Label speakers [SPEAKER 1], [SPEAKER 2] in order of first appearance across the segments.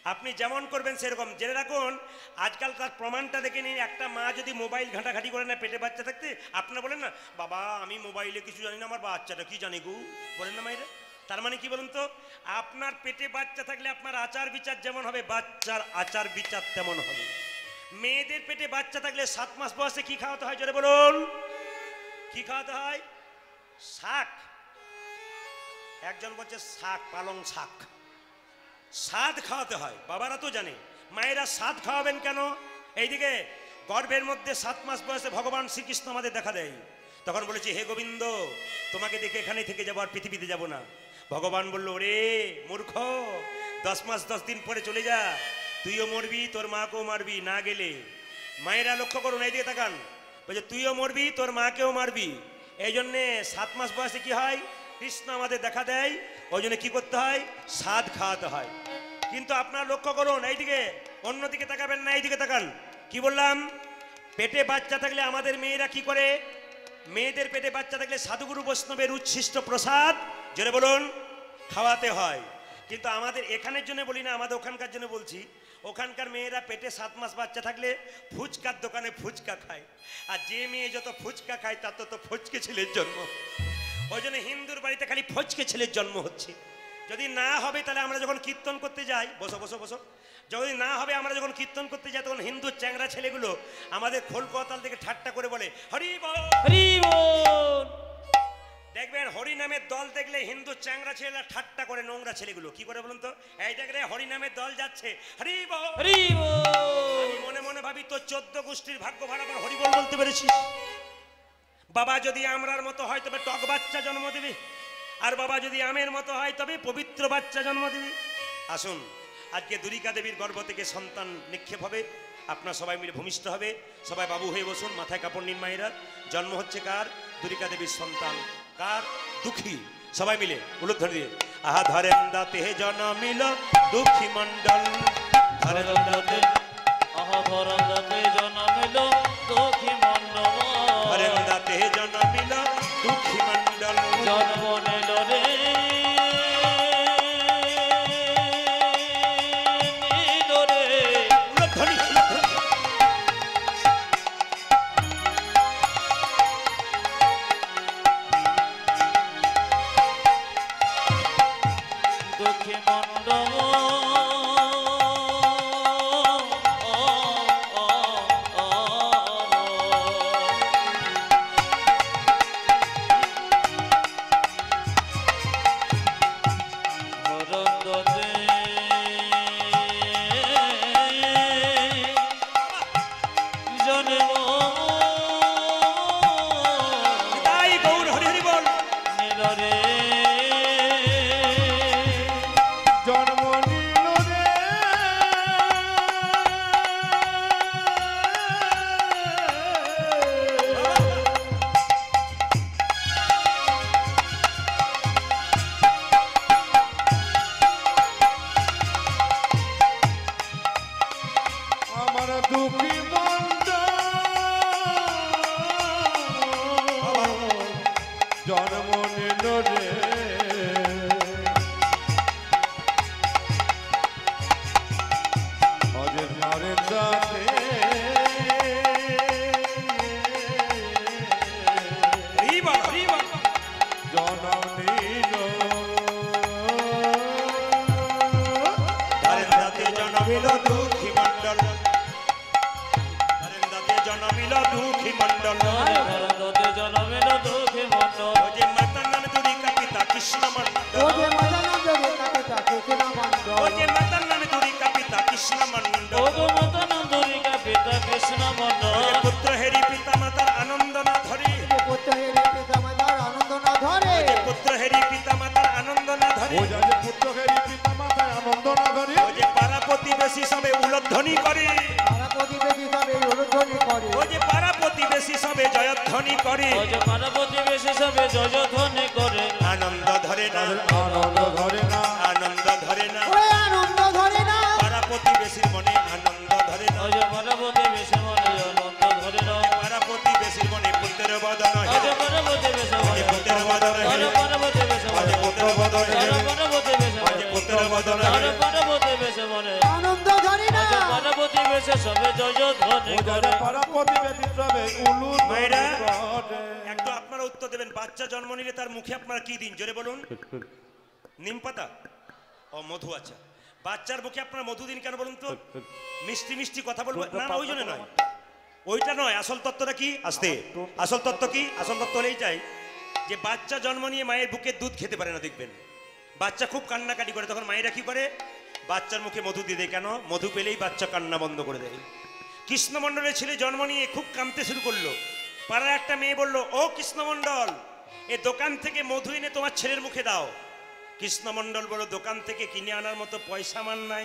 [SPEAKER 1] আপনি যেমন করবেন সেরকম। জেনে রাখুন, আজকাল তার প্রমাণটা দেখে নিন। একটা মা যদি মোবাইল ঘাঁটাঘাঁটি করে না পেটে বাচ্চা থাকতে, আপনারা বলেন না বাবা আমি মোবাইলে কিছু জানি না, আমার বাচ্চাটা কি জানি গো, বলেন না মায়েরা? তার মানে কি বলুন তো, আপনার পেটে বাচ্চা থাকলে আপনার আচার বিচার যেমন হবে, বাচ্চার আচার বিচার তেমন হবে। মেয়েদের পেটে বাচ্চা থাকলে 7 মাস বয়সে কি খাওয়াতে হয় জোরে বলুন? কি খাওয়াতে হয়? শাক। একজন বলছে শাক, পালং শাক, সাদ খাওয়াতে হয়। বাবারা তো জানে, মায়েরা সাদ খাওয়াবেন কেন? এইদিকে গর্ভের মধ্যে 7 মাস বয়সে ভগবান শ্রীকৃষ্ণ আমাদের দেখা দেয়। তখন বলেছি হে গোবিন্দ, তোমাকে দেখে এখানে থেকে যাবো, আর পৃথিবীতে যাব না। ভগবান বলল ওরে মূর্খ, 10 মাস 10 দিন পরে চলে যা, তুইও মরবি তোর মাকেও মারবি, না গেলে। মায়েরা লক্ষ্য করুন, এইদিকে তাকান, বলছে তুইও মরবি তোর মাকেও মারবি। এই জন্যে 7 মাস বয়সে কি হয়, কৃষ্ণ আমাদের দেখা দেয়, ওই জন্য কি করতে হয়, সাদ খাওয়াতে হয়। কিন্তু আপনারা লক্ষ্য করুন, এইদিকে অন্যদিকে তাকাবেন না, এইদিকে তাকান। কি বললাম? পেটে বাচ্চা থাকলে আমাদের মেয়েরা কি করে? মেয়েদের পেটে বাচ্চা থাকলে সাধুগুরু বৈষ্ণবের উচ্ছিষ্ট প্রসাদ জোরে বলুন খাওয়াতে হয়। কিন্তু আমাদের এখানের জন্য বলি না, আমাদের ওখানকার জন্য বলছি। ওখানকার মেয়েরা পেটে 7 মাস বাচ্চা থাকলে ফুচকার দোকানে ফুচকা খায়, আর যে মেয়ে যত ফুচকা খায় তার তত ফচকে ছেলের জন্ম। ওই জন্য হিন্দুর বাড়িতে খালি ফচকে ছেলের জন্ম হচ্ছে। যদি না হবে তাহলে আমরা যখন কীর্তন করতে যাই, বসো বসো বসো, যদি না হবে আমরা যখন কীর্তন করতে যাই তখন হিন্দু চ্যাংরা ছেলেগুলো আমাদের খোল কতাল থেকে ঠাট্টা করে বলে হরি বল হরি বল। দেখবেন হরি নামের দল দেখলে হিন্দু চ্যাংরা ছেলেরা ঠাট্টা করে, নোংরা ছেলেগুলো কি করে বলুন তো? এই দেখ রে হরি নামের দল যাচ্ছে, হরি বল হরি বল। আমি মনে মনে ভাবি তোর 14 গোষ্ঠীর ভাগ্য ভাড়া আবার হরি বল বলতে পেরেছিস। বাবা যদি আমরার মতো হয় তবে টক বাচ্চা জন্ম দিবি, আর বাবা যদি আমের মতো হয় তবে পবিত্র বাচ্চা জন্ম দিবি। আসুন, আজকে দুরিকা দেবীর গর্ভ থেকে সন্তান নিক্ষেপ হবে, আপনার সবাই মিলে ভূমিষ্ঠ হবে। সবাই বাবু হয়ে বসুন, মাথায় কাপড় নিন। মায়েরা জন্ম হচ্ছে কার? দুরিকা দেবীর সন্তান। কার? দুঃখী। সবাই মিলে উলুধ্বনি দিয়ে আহা ধরেন দাতে জন্মিল দুঃখী মণ্ডল, ধরেন দাতে আহা ধরেন দাতে জন্মিল দুঃখী মণ্ডল, ধরেন দাতে জন্মিল দুঃখী মণ্ডল, জন্ম নিল রে নিল রে। উলুধ্বনি দুঃখী মণ্ডল
[SPEAKER 2] পুত্র বদন সে সবে জয় ধ্বনি করে
[SPEAKER 1] মায়েরা একটু আপনারা উত্তর দেবেন। বাচ্চা জন্ম নিলে তার মুখে আপনারা কি দিন জোরে বলুন? নিম পাতা ও মধু। আচ্ছা, বাচ্চার মুখে আপনারা মধু দিন কেন বলুন তো? মিষ্টি মিষ্টি কথা বলবো না, ওই জন্য নয়, ওইটা নয়। আসল তত্ত্বটা কি? আসতে আসল তত্ত্ব কি? আসল তত্ত্ব হলেই চাই যে বাচ্চা জন্ম নিয়ে মায়ের বুকে দুধ খেতে পারে না, দেখবেন বাচ্চা খুব কান্নাকাটি করে, তখন মায়েরা কি করে? বাচ্চার মুখে মধু দিয়ে দেয়। কেন? মধু পেলেই বাচ্চা কান্না বন্ধ করে দেয়। কৃষ্ণমণ্ডলের ছেলে জন্ম নিয়ে খুব কাঁদতে শুরু করলো। পাড়ার একটা মেয়ে বলল, ও কৃষ্ণমণ্ডল, এ দোকান থেকে মধু এনে তোমার ছেলের মুখে দাও। কৃষ্ণমণ্ডল বলল, দোকান থেকে কিনে আনার মতো পয়সা মান নাই,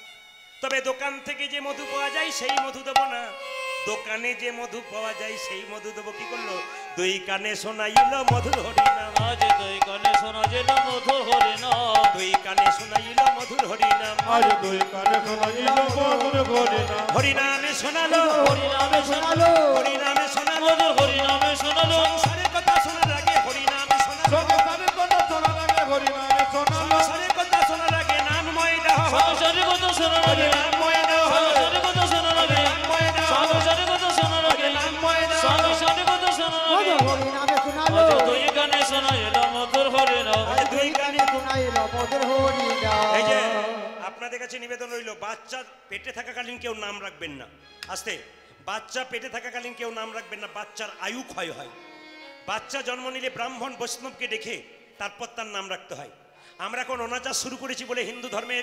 [SPEAKER 1] তবে দোকান থেকে যে মধু পাওয়া যায় সেই মধু দেবো না, দোকানে যে মধু পাওয়া যায় সেই মধু দেবো। কি করলো? দুই কানে শোনাইল মধুর হরিনাম,
[SPEAKER 2] আজ দুই কানে শোনা যেন মধুর হরিনাম,
[SPEAKER 1] দুই কানে শোনাইল মধুর হরিনাম,
[SPEAKER 3] আজ দুই কানে শোনাইল মধুর হরিনাম,
[SPEAKER 1] হরিনামে শোনালো,
[SPEAKER 2] হরিনামে শোনালো,
[SPEAKER 1] হরিনামে শোনালো,
[SPEAKER 2] মধুর হরিনামে শোনালো,
[SPEAKER 1] সংসারের কথা শোনার আগে হরিনামে শোনালো,
[SPEAKER 3] সংসারের কথা শোনার আগে হরিনামে শোনালো,
[SPEAKER 1] সংসারের কথা শোনার আগে নামময় দাও,
[SPEAKER 2] সংসারের কথা শোনার আগে
[SPEAKER 1] নামময় দাও,
[SPEAKER 2] সংসারের কথা শোনার আগে
[SPEAKER 1] নামময় দাও,
[SPEAKER 2] সংসারের কথা শোনার আগে
[SPEAKER 1] নামময় দাও,
[SPEAKER 2] সংসারের কথা শোনার আগে
[SPEAKER 4] হরিনামে শোনালো,
[SPEAKER 2] আজ দুই কানে শোনা এলো মধুর হরিনাম,
[SPEAKER 4] দুই কানে শোনাইলো মধুর হরিনাম।
[SPEAKER 1] এই যে আপনাদের কাছে নিবেদন রইল, বাচ্চা পেটে থাকাকালীন কেউ নাম রাখবেন না। আস্তে, বাচ্চা পেটে থাকাকালীন কেউ নাম রাখবেন না, বাচ্চার আয়ু ক্ষয় হয়। বাচ্চা জন্ম নিলে ব্রাহ্মণ বৈষ্ণবকে দেখে তারপর তার নাম রাখতে হয়। আমরা এখন অনাচার শুরু করেছি বলে হিন্দু ধর্মের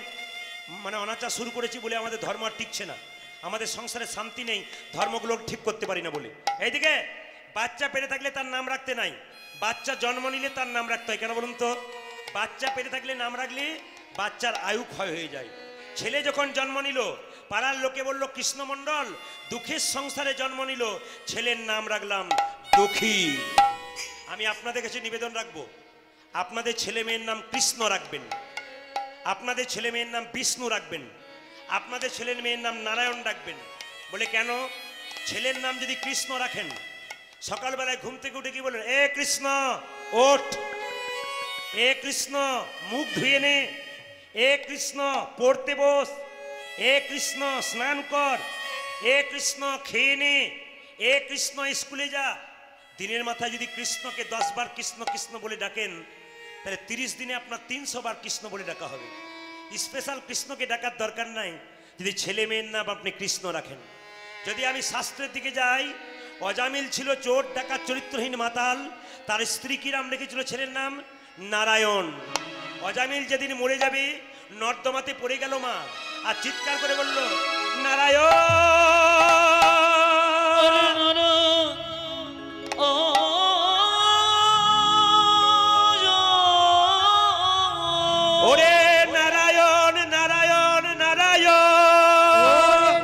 [SPEAKER 1] অনাচার শুরু করেছি বলে আমাদের ধর্ম আর টিকছে না, আমাদের সংসারে শান্তি নেই, ধর্মগুলো ঠিক করতে পারি না বলে। এইদিকে বাচ্চা পেটে থাকলে তার নাম রাখতে নাই, বাচ্চা জন্ম নিলে তার নাম রাখতে হয়। কেন বলুন তো? বাচ্চা পেটে থাকলে নাম রাখলে বাচ্চার আয়ু ক্ষয় হয়ে যায়। ছেলে যখন জন্ম নিল, পাড়ার লোকে বলল, কৃষ্ণমণ্ডল দুঃখের সংসারে জন্ম নিল, ছেলের নাম রাখলাম দুঃখী। আমি আপনাদের কাছে নিবেদন রাখবো, আপনাদের ছেলে মেয়ের নাম কৃষ্ণ রাখবেন, আপনাদের ছেলে মেয়ের নাম বিষ্ণু রাখবেন, আপনাদের ছেলের মেয়ের নাম নারায়ণ রাখবেন। বলে কেন? ছেলের নাম যদি কৃষ্ণ রাখেন, সকালবেলায় ঘুম থেকে উঠে কি বলেন? এ কৃষ্ণ ওঠ, এ কৃষ্ণ মুখ ধুয়ে নে, এ কৃষ্ণ পড়তে বস, এ কৃষ্ণ স্নান কর, এ কৃষ্ণ খেয়ে নে, এ কৃষ্ণ স্কুলে যা। দিনের মাথায় যদি কৃষ্ণকে 10 বার কৃষ্ণ কৃষ্ণ বলে ডাকেন, তাহলে 30 দিনে আপনার 300 বার কৃষ্ণ বলে ডাকা হবে। স্পেশাল কৃষ্ণকে ডাকার দরকার নাই যদি ছেলে মেয়ের নাম আপনি কৃষ্ণ রাখেন। যদি আমি শাস্ত্রের দিকে যাই, অজামিল ছিল চোর ডাকাত চরিত্রহীন মাতাল, তার স্ত্রী কি নাম রেখেছিল? ছেলের নাম নারায়ণ। অজামিল যেদিন মরে যাবে, নর্দমাতে পড়ে গেল মা, আর চিৎকার করে বলল, নারায়ণ, ওরে নারায়ণ নারায়ণ নারায়ণ।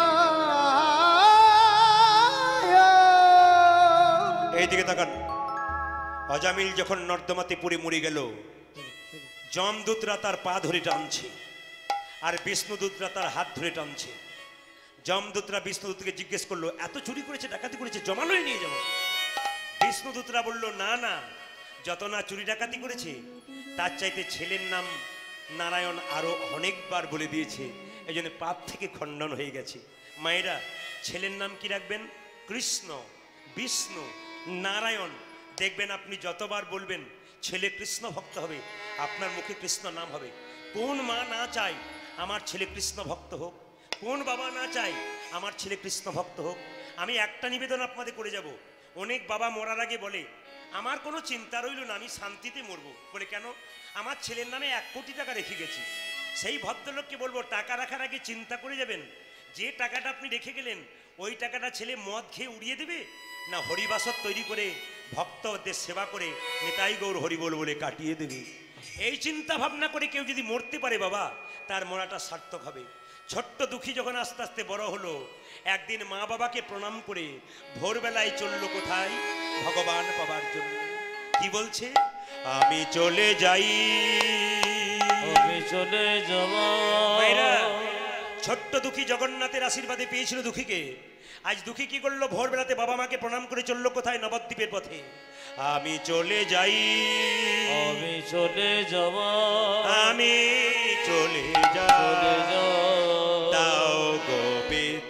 [SPEAKER 1] এইদিকে তাকান। অজামিল যখন নর্দমাতে পড়ে মরে গেল, যমদূতরা তার পা ধরে টানছে, আর বিষ্ণুদূতরা তার হাত ধরে টানছে। যমদূতরা বিষ্ণুদূতকে জিজ্ঞেস করলো, এত চুরি করেছে, ডাকাতি করেছে, জমানোই নিয়ে যাবো। বিষ্ণুদূতরা বলল, না না, যত না চুরি ডাকাতি করেছে, তার চাইতে ছেলের নাম নারায়ণ আরো অনেকবার বলে দিয়েছে, এই জন্য পাপ থেকে খণ্ডন হয়ে গেছে। মায়েরা, ছেলের নাম কি রাখবেন? কৃষ্ণ, বিষ্ণু, নারায়ণ। দেখবেন আপনি যতবার বলবেন, ছেলে কৃষ্ণ ভক্ত হবে, আপনার মুখে কৃষ্ণ নাম হবে। কোন মা না চায় আমার ছেলে কৃষ্ণ ভক্ত হোক? কোন বাবা না চায় আমার ছেলে কৃষ্ণ ভক্ত হোক? আমি একটা নিবেদন আপনাদের করে যাব। অনেক বাবা মরার আগে বলে, আমার কোনো চিন্তা রইল না, আমি শান্তিতে মরবো। বলে কেন? আমার ছেলের নামে 1 কোটি টাকা রেখে গেছি। সেই ভদ্রলোককে বলবো, টাকা রাখার আগে চিন্তা করে যাবেন, যে টাকাটা আপনি রেখে গেলেন, ওই টাকাটা ছেলে মদ খেয়ে উড়িয়ে দেবে, না হরিবাসর তৈরি করে ভক্তদের সেবা করে নেতাই গৌর হরিবোল বলে কাটিয়ে দেবে। এই চিন্তা ভাবনা করে কেউ যদি মরতে পারে, বাবা তার মরাটা সার্থক হবে। ছোট্ট দুঃখী যখন আস্তে আস্তে বড় হলো, একদিন মা বাবাকে প্রণাম করে ভোরবেলায় চললো কোথায়? ভগবান পাবার জন্য। কি বলছে? আমি চলে যাই,
[SPEAKER 2] আমি চলে যাব।
[SPEAKER 1] মায়েরা, ছোট্ট দুঃখী জগন্নাথের আশীর্বাদে পেয়েছিল দুঃখীকে। আজ দুঃখী কি করলো? ভোরবেলাতে বাবা মাকে প্রণাম করে চললো কোথায়? নবদ্বীপের পথে। আমি চলে যাই,
[SPEAKER 2] আমি চলে যাব,
[SPEAKER 1] আমি চলে যাই, দাও গো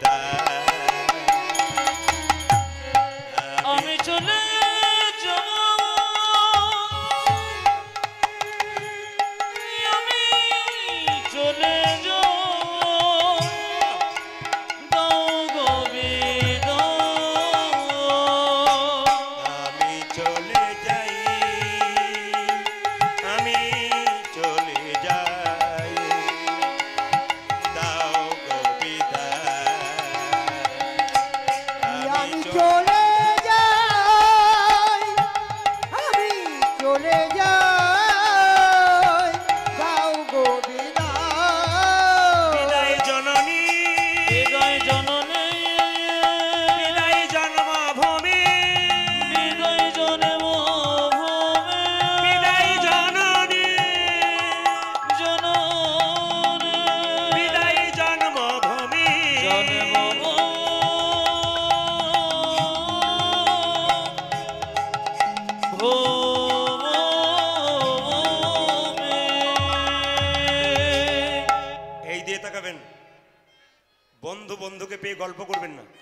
[SPEAKER 1] তাকাবেন, বন্ধু বন্ধুকে পেয়ে গল্প করবেন না।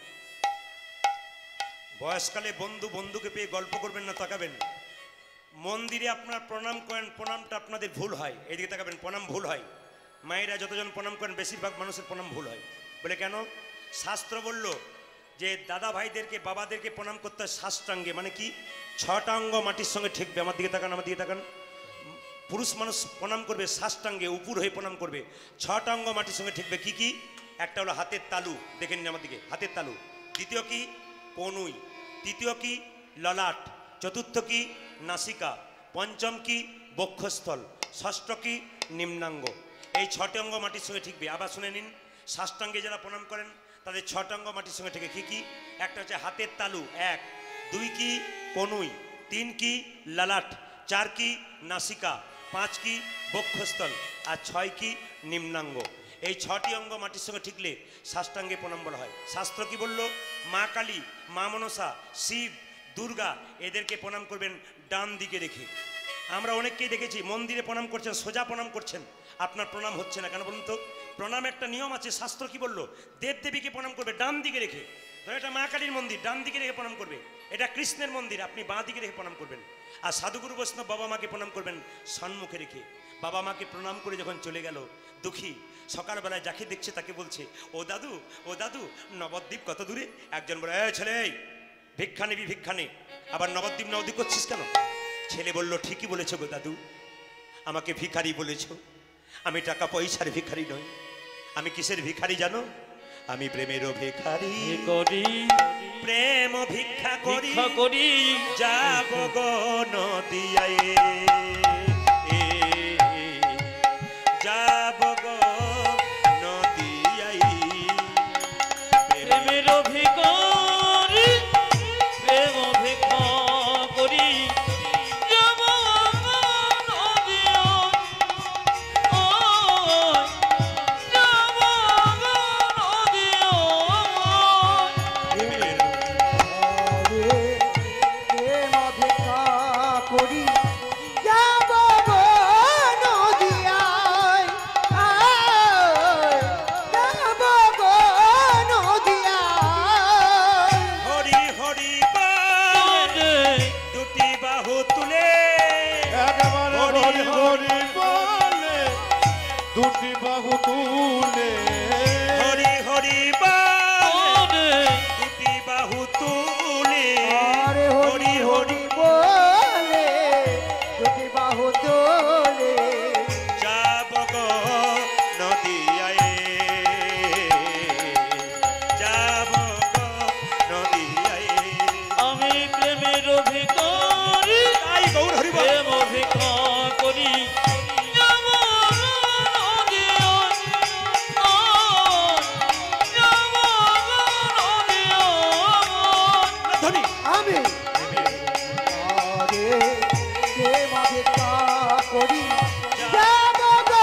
[SPEAKER 1] বয়সকালে বন্ধু বন্ধুকে পেয়ে গল্প করবেন না, তাকাবেন। মন্দিরে আপনার প্রণাম করেন, প্রণামটা আপনাদের ভুল হয়, এদিকে তাকাবেন, প্রণাম ভুল হয়। মায়েরা যতজন প্রণাম করেন বেশিরভাগ মানুষের প্রণাম ভুল হয়। বলে কেন? শাস্ত্র বলল যে দাদা ভাইদেরকে বাবাদেরকে প্রণাম করতে হয় সাষ্টাঙ্গে, মানে কি 6টা অঙ্গ মাটির সঙ্গে ঠেকবে। আমার দিকে তাকান, আমার দিকে তাকান। পুরুষ মানুষ প্রণাম করবে সাষ্টাঙ্গে, উপর হয়ে প্রণাম করবে, 6টা অঙ্গ মাটির সঙ্গে ঠেকবে। কি কি? একটা হলো হাতের তালু, দেখে নিন আমার দিকে, হাতের তালু। দ্বিতীয় কি? কনুই। তৃতীয় কি? ললাট। চতুর্থ কি? নাসিকা। পঞ্চম কি? বক্ষস্থল। ষষ্ঠ কি? নিম্নাঙ্গ। এই 6টি অঙ্গ মাটির সঙ্গে ঠিকবে। আবার শুনে নিন, সাষ্টাঙ্গে যারা প্রণাম করেন তাদের 6টা অঙ্গ মাটির সঙ্গে ঠিকে। কি কি? একটা হচ্ছে হাতের তালু, 1। 2 কি? কনুই। 3 কি? ললাট। 4 কি? নাসিকা। 5 কি? বক্ষস্থল। আর 6 কি? নিম্নাঙ্গ। এই 6টি অঙ্গ মাটির সঙ্গে ঠিকলে সাষ্টাঙ্গে প্রণাম বলা হয়। শাস্ত্র কি বলল? মা কালী, মা মনসা, শিব, দুর্গা এদেরকে প্রণাম করবেন ডান দিকে রেখে। আমরা অনেককেই দেখেছি মন্দিরে প্রণাম করছেন, সোজা প্রণাম করছেন, আপনার প্রণাম হচ্ছে না কেন বলুন তো? প্রণাম একটা নিয়ম আছে। শাস্ত্র কি বলল? দেবদেবীকে প্রণাম করবে ডান দিকে রেখে। ধরো এটা মা কালীর মন্দির, ডান দিকে রেখে প্রণাম করবে। এটা কৃষ্ণের মন্দির, আপনি বাঁ দিকে রেখে প্রণাম করবেন। আর সাধুগুরু বৈষ্ণব বাবা মাকে প্রণাম করবেন সম্মুখে রেখে। বাবা মাকে প্রণাম করে যখন চলে গেল দুঃখী, সকালবেলায় যাকে দেখছে তাকে বলছে, ও দাদু, ও দাদু, নবদ্বীপ কত দূরে? একজন বলে, এ ছেলে, ভিক্ষা নিবি, ভিক্ষা নে। আবার নবদ্বীপ নবদ্বীপ করছিস কেন? ছেলে বলল, ঠিকই বলেছ গো দাদু, আমাকে ভিখারি বলেছ। আমি টাকা পয়সার ভিখারি নই। আমি কিসের ভিখারি জানো? আমি প্রেমেরও ভিখারি
[SPEAKER 2] করি,
[SPEAKER 1] প্রেম ভিক্ষা করি,
[SPEAKER 2] ভিক্ষা করি,
[SPEAKER 1] যাব গো নদিয়ায়, যাব গো নদিয়ায়,
[SPEAKER 2] প্রেমের ভিখারি, প্রেম ভিক্ষা করি, যাব নদিয়া, যাব নদিয়া।
[SPEAKER 1] প্রেমের
[SPEAKER 4] প্রেম ভিক্ষা করি, যাব গো নদিয়ায়, যাব গো নদিয়ায়।
[SPEAKER 1] হরি হরি বলে দুটি বাহু তুলে,
[SPEAKER 3] একেবারে
[SPEAKER 1] হরি
[SPEAKER 3] হরি হরি বলে দুটি বাহু তুলে,
[SPEAKER 1] হরি হরি বলে
[SPEAKER 2] ওরে
[SPEAKER 1] দুটি বাহু তুলে,
[SPEAKER 4] আরে হরি হরি বলে দুটি বাহু তোলে,
[SPEAKER 1] যাব গো নদিয়ায়, যাব গো নদিয়ায়।
[SPEAKER 2] আমি প্রেমের ভিখারি,
[SPEAKER 1] তাই গৌর হরি বল।
[SPEAKER 2] প্রেম ভিক্ষা করি, যাব নদিয়া, যাব নদিয়া।
[SPEAKER 1] ধনী
[SPEAKER 4] আমি আরে প্রেম ভিক্ষা করি, যাব গো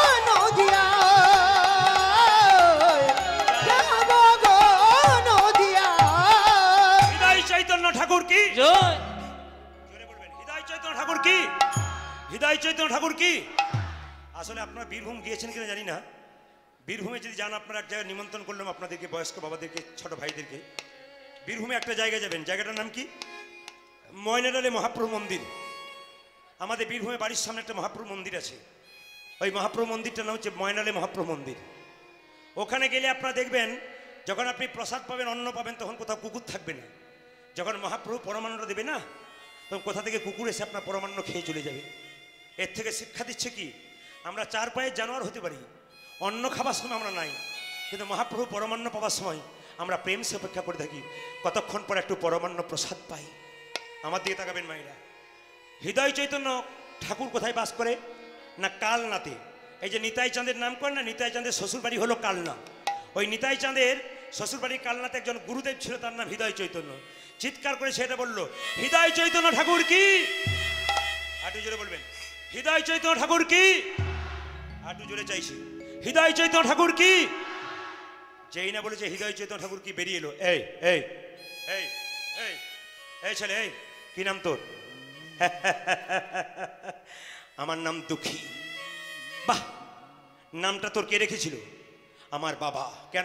[SPEAKER 4] নদিয়ায়, যাব গো নদিয়ায়।
[SPEAKER 1] হৃদয় চৈতন্য ঠাকুর কি?
[SPEAKER 2] জয়
[SPEAKER 1] জোরে বলবেন, হৃদয় চৈতন্য ঠাকুর কি? হৃদয় চৈতন্য ঠাকুর কি? আসলে আপনারা বীরভূম গিয়েছেন কিনা জানি না। বীরভূমে যদি যান, আপনারা এক জায়গায় নিমন্ত্রণ করলাম আপনাদেরকে, বয়স্ক বাবাদেরকে, ছোট ভাইদেরকে। বীরভূমে একটা জায়গায় যাবেন, জায়গাটার নাম কি? ময়নাডালে মহাপ্রভু মন্দির। আমাদের বীরভূমে বাড়ির সামনে একটা মহাপ্রভু মন্দির আছে। ওই মহাপ্রভু মন্দিরটার নাম হচ্ছে ময়নাডালে মহাপ্রভু মন্দির। ওখানে গেলে আপনারা দেখবেন, যখন আপনি প্রসাদ পাবেন, অন্ন পাবেন, তখন কোথাও কুকুর থাকবে না। যখন মহাপ্রভু পরমান্নটা দেবে না, তখন কোথা থেকে কুকুর এসে আপনার পরমান্ন খেয়ে চলে যাবে। এর থেকে শিক্ষা দিচ্ছে কি? আমরা 4 পায়ের জানোয়ার হতে পারি, অন্ন খাবার সময় আমরা নাই, কিন্তু মহাপ্রভু পরমান্ন পাওয়ার সময় আমরা প্রেম সে অপেক্ষা করে থাকি, কতক্ষণ পর একটু পরমান্ন প্রসাদ পাই। আমার দিকে তাকাবেন মায়েরা। হৃদয় চৈতন্য ঠাকুর কোথায় বাস করে? না কালনাতে। এই যে নিতাই চাঁদের নাম করেন না, নিতাই চাঁদের শ্বশুরবাড়ি হলো কালনা। ওই নিতাই চাঁদের শ্বশুরবাড়ির কালনাতে একজন গুরুদেব ছিল, তার নাম হৃদয় চৈতন্য। চিৎকার করে সেটা বলল, হৃদয় চৈতন্য ঠাকুর কি? আটু জোরে বলবেন, হৃদয় চৈতন্য ঠাকুর কি? আটু জোরে চাইছি, হৃদয় চৈতন্য ঠাকুর কি? যেই না বলেছে হৃদয় চৈতন্য ঠাকুর কি, বেরিয়ে এলো, এই এই এই এই এই ছেলে, এই কি নাম তোর? আমার নাম দুঃখী। বাহ, নামটা তোর কে রেখেছিল? আমার বাবা। কেন?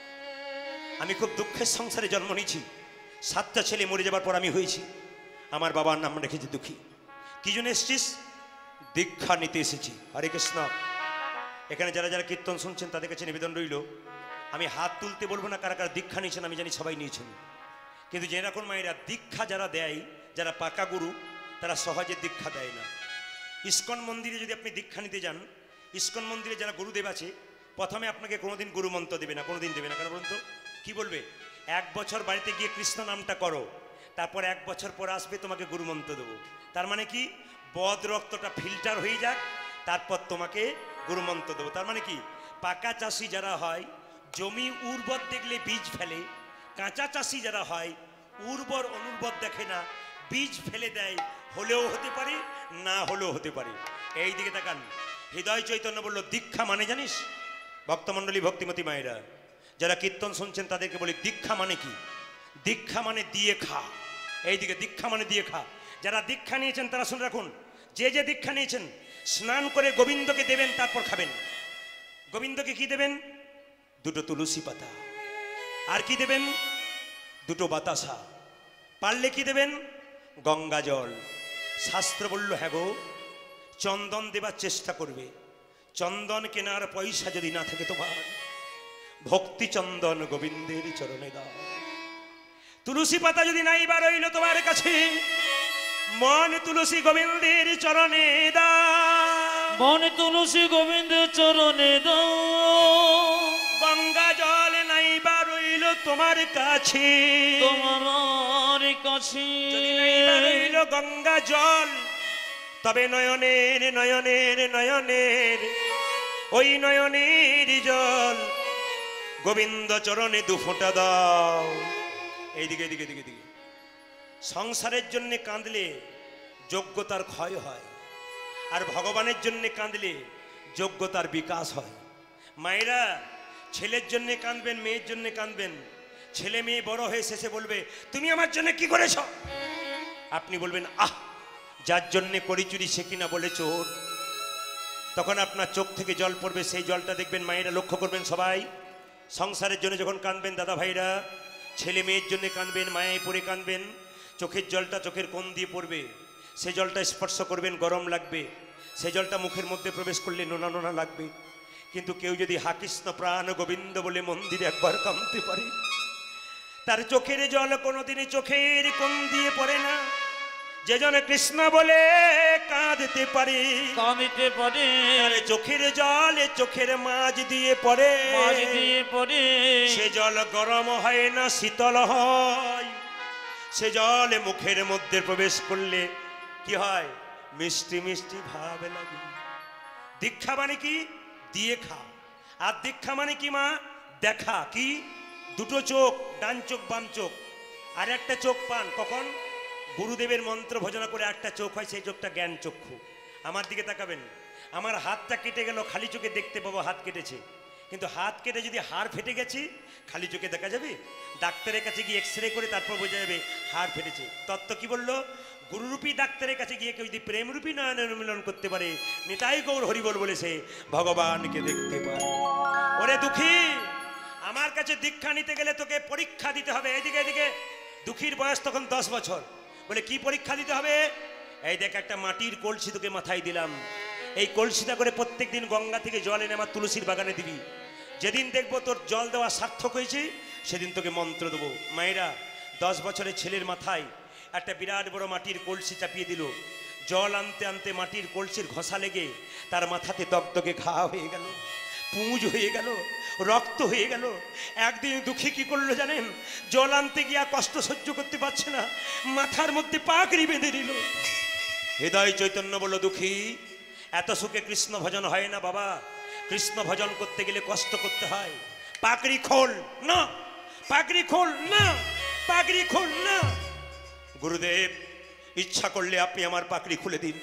[SPEAKER 1] আমি খুব দুঃখের সংসারে জন্ম নিয়েছি, 7টা ছেলে মরে যাবার পর আমি হয়েছি। আমার বাবার নাম রেখেছি দুঃখী। কি জন্য এসেছিস? দীক্ষা নিতে এসেছি। হরে কৃষ্ণ। এখানে যারা যারা কীর্তন শুনছেন তাদের কাছে নিবেদন রইল, আমি হাত তুলতে বলবো না কারা কারা দীক্ষা নিয়েছেন, আমি জানি সবাই নিয়েছেন। কিন্তু যে রকম মায়েরা দীক্ষা যারা দেয়, যারা পাকা গুরু, তারা সহজে দীক্ষা দেয় না। ইস্কন মন্দিরে যদি আপনি দীক্ষা নিতে যান, ইস্কন মন্দিরে যারা গুরুদেব আছে, প্রথমে আপনাকে কোনোদিন গুরু মন্ত্র দেবে না, কোনোদিন দেবে না। কেন বলুন তো? কি বলবে? 1 বছর বাড়িতে গিয়ে কৃষ্ণ নামটা করো, তারপর 1 বছর পর আসবে তোমাকে গুরু মন্ত্র দেবো। তার মানে কি? বদ রক্তটা ফিল্টার হয়ে যাক, তারপর তোমাকে গুরু মন্ত্র দেবো। তার মানে কি? পাকা চাষি যারা হয় জমি উর্বর দেখলে বীজ ফেলে, কাঁচা চাষি যারা হয় উর্বর অনুর্বর দেখে না, বীজ ফেলে দেয়, হলেও হতে পারে না হলেও হতে পারে। এই দিকে তাকান। হৃদয় চৈতন্য বলল দীক্ষা মানে জানিস? ভক্তমণ্ডলী, ভক্তিমতী মায়েরা যারা কীর্তন শুনছেন তাদেরকে বলি দীক্ষা মানে কি? দীক্ষা মানে দিয়ে খা। এইদিকে দীক্ষা মানে দিয়ে খা। যারা দীক্ষা নিয়েছেন তারা শুনে রাখুন, যে যে দীক্ষা নিয়েছেন স্নান করে গোবিন্দকে দেবেন, তারপর খাবেন। গোবিন্দকে কি দেবেন? 2টো তুলসী পাতা। আর কি দেবেন? 2টো বাতাসা। পারলে কি দেবেন? গঙ্গা জল। শাস্ত্র বলল হ্যাঁ গো, চন্দন দেবার চেষ্টা করবে। চন্দন কেনার পয়সা যদি না থাকে তোমার, ভক্তি চন্দন গোবিন্দের চরণে দাও। তুলসী পাতা যদি নাই বা রইল তোমার কাছে, মন তুলসী গোবিন্দের চরণে দাও।
[SPEAKER 2] মন তুলসী গোবিন্দের চরণে দাও।
[SPEAKER 1] গঙ্গা জল নাই বা রইল তোমার কাছে,
[SPEAKER 2] তোমার কাছে
[SPEAKER 1] যদি নাই বা রইল গঙ্গা জল, তবে নয়নের নয়নের নয়নের ওই নয়নের জল গোবিন্দ চরণে 2 ফোঁটা দাও। এইদিকে এদিকে এদিকে এদিকে। সংসারের জন্য কাঁদলে যোগ্যতার ক্ষয় হয়, আর ভগবানের জন্য কাঁদলে যোগ্যতার বিকাশ হয়। মায়েরা ছেলের জন্য কাঁদবেন, মেয়ের জন্য কাঁদবেন। ছেলে মেয়ে বড় হয়ে শেষে বলবে তুমি আমার জন্য কি করেছ? আপনি বলবেন আহ, যার জন্য করি চুরি সে কিনা বলে চোর। তখন আপনার চোখ থেকে জল পড়বে, সেই জলটা দেখবেন। মায়েরা লক্ষ্য করবেন, সবাই সংসারের জন্য যখন কাঁদবেন, দাদা ভাইরা ছেলে মেয়ের জন্য কাঁদবেন, মায়ায় পড়ে কাঁদবেন, চোখের জলটা চোখের কোণ দিয়ে পড়বে। সে জলটা স্পর্শ করবেন, গরম লাগবে। সে জলটা মুখের মধ্যে প্রবেশ করলে নোনা নোনা লাগবে। কিন্তু কেউ যদি হা কৃষ্ণ প্রাণ গোবিন্দ বলে মন্দিরে একবার কাঁদতে পারে, তার চোখের জল কোনোদিনই চোখের কোণ দিয়ে পড়ে না। যে জন কৃষ্ণ বলে কাঁদতে পারে,
[SPEAKER 2] কাঁদিতে পারে,
[SPEAKER 1] তার চোখের জল চোখের মাঝ দিয়ে পড়ে।
[SPEAKER 2] মাঝ দিয়ে পড়ে।
[SPEAKER 1] সে জল গরম হয় না, শীতল হয়। সে জল মুখের মধ্যে প্রবেশ করলে কি হয়? মিষ্টি মিষ্টি ভাব লাগে। দীক্ষা মানে কি? দিয়ে খা। আর দীক্ষা মানে কি মা? দেখা। কি? 2টো চোখ, ডান চোখ বাম চোখ, আর একটা চোখ পান। কখন? গুরুদেবের মন্ত্র ভজনা করে একটা চোখ হয়, সেই চোখটা জ্ঞান চক্ষু। আমার দিকে তাকাবেন। আমার হাতটা কেটে গেল, খালি চোখে দেখতে পাবো হাত কেটেছে। কিন্তু হাত কেটে যদি হাড় ফেটে গেছে, খালি চোখে দেখা যাবে? ডাক্তারের কাছে গিয়ে এক্সরে করে তারপর বোঝা যাবে হাড় ফেটেছে। তত্ত্ব কি বললো? গুরুরূপী ডাক্তারের কাছে গিয়ে কেউ যদি প্রেমরূপী নয়নের মিলন করতে পারে, নিতাই গৌর হরিবল বলেছে, ভগবানকে দেখতে পারে। ওরে দুঃখী, আমার কাছে দীক্ষা নিতে গেলে তোকে পরীক্ষা দিতে হবে। এদিকে এদিকে। দুঃখীর বয়স তখন 10 বছর। বলে কি পরীক্ষা দিতে হবে? এই দেখ, একটা মাটির কলসি তোকে মাথায় দিলাম। এই কলসিটা করে প্রত্যেক দিন গঙ্গা থেকে জল এনে আমার তুলসীর বাগানে দিবি। যেদিন দেখবো তোর জল দেওয়া সার্থক হয়েছে, সেদিন তোকে মন্ত্র দেবো। মায়েরা 10 বছরের ছেলের মাথায় একটা বিরাট বড় মাটির কলসি চাপিয়ে দিল। জল আনতে আনতে মাটির কলসির ঘষা লেগে তার মাথাতে দগদগে ঘা হয়ে গেল, পুঁজ হয়ে গেল, রক্ত হয়ে গেল। একদিন দুঃখী কি করলো জানেন? জল আনতে গিয়া কষ্ট সহ্য করতে পারছে না, মাথার মধ্যে পাগড়ি বেঁধে দিল। হৃদয় চৈতন্য বলল, দুঃখী, এত সুখে কৃষ্ণ ভজন হয় না বাবা। কৃষ্ণ ভজন করতে গেলে কষ্ট করতে হয়। পাগড়ি খোল না, পাগড়ি খোল না, পাগড়ি খোল না। গুরুদেব, ইচ্ছা করলে আপনি আমার পাগড়ি খুলে দিন।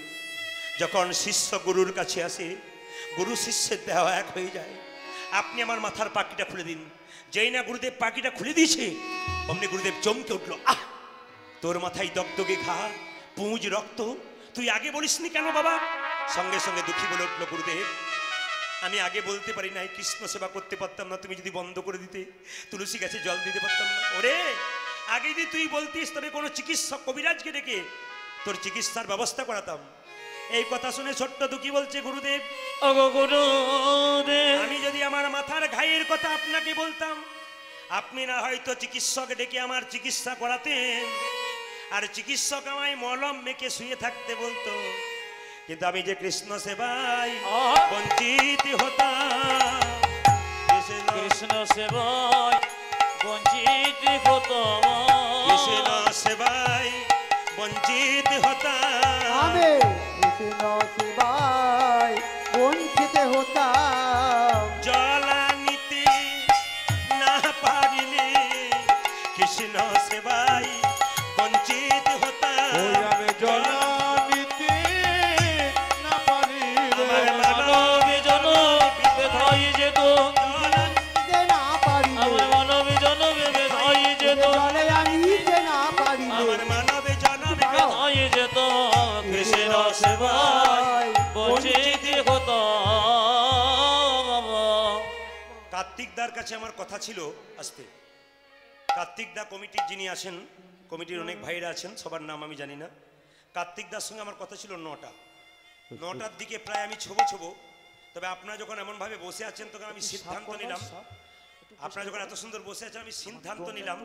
[SPEAKER 1] যখন শিষ্য গুরুর কাছে আসে, গুরু শিষ্যের দেহ এক হয়ে যায়। আপনি আমার মাথার পাগড়িটা খুলে দিন। যেই না গুরুদেব পাগড়িটা খুলে দিয়েছে, অমনি গুরুদেব চমকে উঠল। আহ, তোর মাথায় দগদগে ঘা, পুঁজ, রক্ত, তুই আগে বলিসনি কেন বাবা? সঙ্গে সঙ্গে দুঃখী বলে উঠল, গুরুদেব আমি আগে বলতে পারি নাই, কৃষ্ণ সেবা করতে পারতাম না, তুমি যদি বন্ধ করে দিতে, তুলসী গাছে জল দিতে পারতাম না। ওরে আগে যদি তুই বলতিস তবে কোনো চিকিৎসক কবিরাজকে ডেকে তোর চিকিৎসার ব্যবস্থা করাতাম। এই কথা শুনে ছোট্ট দুঃখী বলছে, গুরুদেব
[SPEAKER 2] ওগো গুরুদেব,
[SPEAKER 1] আমি যদি আমার মাথার ঘায়ের কথা আপনাকে বলতাম, আপনি না হয়তো চিকিৎসক ডেকে আমার চিকিৎসা করাতেন, আর চিকিৎসক আমায় মলম মেখে শুয়ে থাকতে বলতো, কিন্তু আমি যে কৃষ্ণ সেবায় বঞ্চিত হতাম।
[SPEAKER 2] কৃষ্ণ সেবায় বঞ্চিত হতাম,
[SPEAKER 1] কৃষ্ণ সেবায় বঞ্চিত হতাম।
[SPEAKER 4] আমি কৃষ্ণ সেবায় বঞ্চিত হতাম।
[SPEAKER 1] জলা নিতে না পারিলে কৃষ্ণ সেবায় বঞ্চিত হতাম।
[SPEAKER 3] ওই আমি জলা নিতে না পারি
[SPEAKER 1] আমার
[SPEAKER 3] রে।
[SPEAKER 2] মানবী জনম বেধাই যেত,
[SPEAKER 1] জলা
[SPEAKER 4] নিতে না পারিলে,
[SPEAKER 2] আমার মানবী জনম বেধাই যেত,
[SPEAKER 4] জলে আমি নিতে না পারিলে,
[SPEAKER 1] আমার মানবে জনমে
[SPEAKER 2] বেধাই যেত, কৃষ্ণ সেবায় বঞ্চিত হতাম।
[SPEAKER 1] কার্তিক দার কাছে আমার কথা ছিল আসতে। কার্তিক দা কমিটির যিনি আছেন, কমিটির অনেক ভাইরা আছেন, সবার নাম আমি জানি না। কার্তিক দার সঙ্গে আমার কথা ছিল 9টার দিকে প্রায় আমি ছোবো। তবে আপনারা যখন এমনভাবে বসে আছেন তখন আমি সিদ্ধান্ত নিলাম, আপনারা যখন এত সুন্দর বসে আছেন আমি সিদ্ধান্ত নিলাম,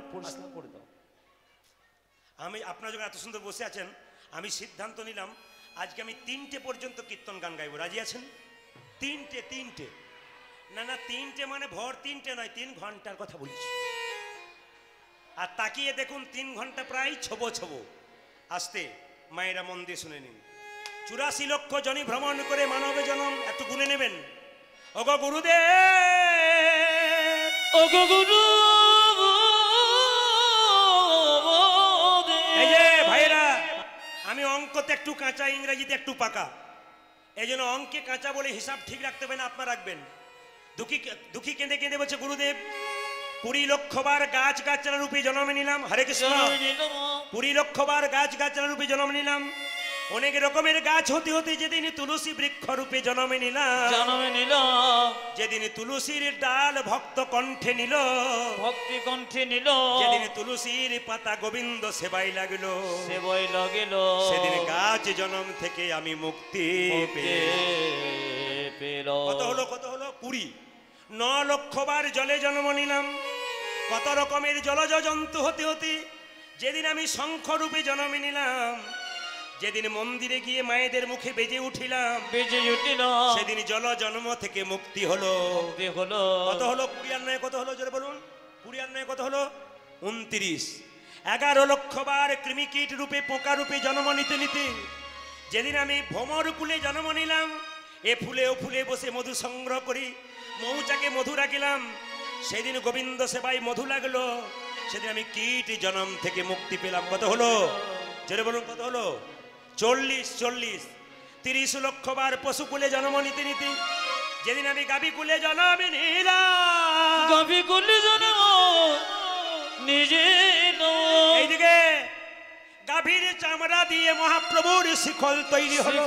[SPEAKER 1] আপনারা যখন এত সুন্দর বসে আছেন আমি সিদ্ধান্ত নিলাম আজকে আমি 3টে পর্যন্ত কীর্তন গান গাইবো। রাজি আছেন? 3টে না 3টে মানে ভোর 3টে নয়, 3 ঘন্টার কথা বলছি। আর তাকিয়ে দেখুন 3 ঘন্টা প্রায় ছোবো। আসতে মায়েরা মন দিয়ে শুনে নিন। 84 লক্ষ জনি ভ্রমণ করে মানবে জনম, একটু গুনে নেবেন। ওগো গুরুদেব,
[SPEAKER 2] ওগো গুরু,
[SPEAKER 1] এই যে ভাইরা, আমি অঙ্কতে একটু কাঁচা, ইংরেজিতে একটু পাকা, এই জন্য অঙ্কে কাঁচা বলে হিসাব ঠিক রাখতে হবে না, আপনারা রাখবেন। দুঃখী কেঁদে বলছে, গুরুদেব 20 লক্ষ বার গাছ গাছরা রূপে জন্ম নিলাম। হরে কৃষ্ণ। 20 লক্ষ বার গাছ গাছরা রূপে জন্ম নিলাম। অনেক রকমের গাছ হতে হতে যেদিন তুলসী বৃক্ষ রূপে জন্মে নিলাম, যেদিন তুলসীর ডাল ভক্ত কণ্ঠে নিল,
[SPEAKER 2] ভক্তি কণ্ঠে নিল,
[SPEAKER 1] যেদিন তুলসীর পাতা গোবিন্দ সেবাই লাগলো,
[SPEAKER 2] সেবাই লাগিল,
[SPEAKER 1] সেদিন গাছ জন্ম থেকে আমি মুক্তি
[SPEAKER 2] পেল।
[SPEAKER 1] কত হলো 20। 9 লক্ষ বার জলে জন্ম নিলাম। কত রকমের জলজ জন্তু হতে হতে যেদিন আমি শঙ্খ রূপে জন্ম নিলাম, যেদিন মন্দিরে গিয়ে মায়েদের মুখে বেজে উঠিলাম, সেদিন জল জন্ম থেকে মুক্তি হলো। কত হলো 20 আর 9 কত হলো জোরে বলুন? 20 আর 9 কত হলো? 29। 11 লক্ষ বার কৃমিকীট রূপে পোকা রূপে জন্ম নিতে নিতে যেদিন আমি ভ্রমর কুলে জন্ম নিলাম, এ ফুলে ও ফুলে বসে মধু সংগ্রহ করি, মৌচাকে মধু রাখিলাম, সেদিন গোবিন্দ সেবায় মধু লাগলো, সেদিন আমি কীট জন্ম থেকে মুক্তি পেলাম। কত হলো জোরে বলুন? কত হলো? 40। 30 লক্ষ বার পশু কুলে জন্ম নিতে নিতে যেদিন আমি গাভী কুলে জন্ম নিলাম,
[SPEAKER 2] গাভী কুলে জন্ম নিজে
[SPEAKER 1] এইদিকে গাভীর চামড়া দিয়ে মহাপ্রভুর শিখল তৈরি হলো,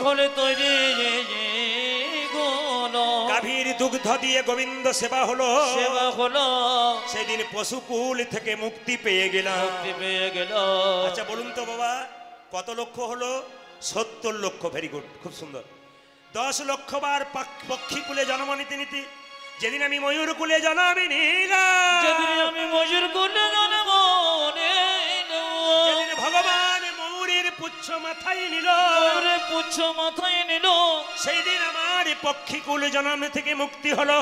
[SPEAKER 1] গাভীর দুগ্ধ দিয়ে গোবিন্দ সেবা হলো, সেদিন পশুকুল থেকে মুক্তি পেয়ে গেলাম। আচ্ছা বলুন তো বাবা, কত লক্ষ হলো? 70 লক্ষ। ভেরি গুড, খুব সুন্দর। 10 লক্ষ বার পক্ষী কুলে জন্ম নিতে নিতে যেদিন আমি ময়ূর কুলে জন্ম নিলাম, যেদিন ভগবান ময়ূরের পুচ্ছ মাথায় নিল, সেই দিন আমার পক্ষী কুল জন্ম থেকে মুক্তি হলো।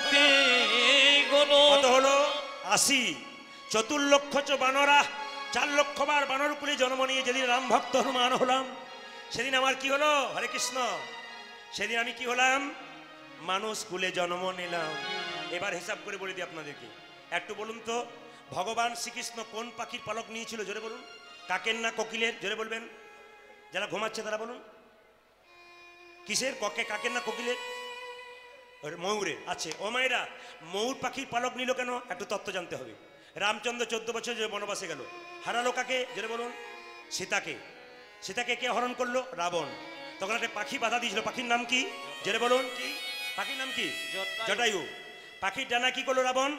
[SPEAKER 1] কত হলো? 80। 4 লক্ষ বানরা, 4 লক্ষ বার বানর কুলে জন্ম নিয়ে যেদিন রাম ভক্ত হনুমান হলাম, সেদিন আমার কি হলো? হরে কৃষ্ণ। সেদিন আমি কি হলাম? মানুষ কুলে জন্ম নিলাম। এবার হিসাব করে বলে দিই আপনাদেরকে, একটু বলুন তো ভগবান শ্রীকৃষ্ণ কোন পাখির পালক নিয়েছিল? জোরে বলুন। কাকের না কোকিলের? জোরে বলবেন, যারা ঘুমাচ্ছে তারা বলুন। কিসের? কাকের না কোকিলের? ময়ূরের। আছে। ও মায়েরা, ময়ূর পাখির পালক নিল কেন? একটু তত্ত্ব জানতে হবে। রামচন্দ্র 14 বছর যে বনবাসে গেল, হারালো কাকে? জোরে বলুন। সীতাকে। সীতাকে কে হরণ করলো? রাবণ। তখন একটা পাখি বাধা দিয়েছিল, পাখির নাম কি? জোরে বলুন। কি পাখির নাম কি?
[SPEAKER 2] জটায়ু।
[SPEAKER 1] জটায়ু। পাখির ডানা কি করলো রাবণ?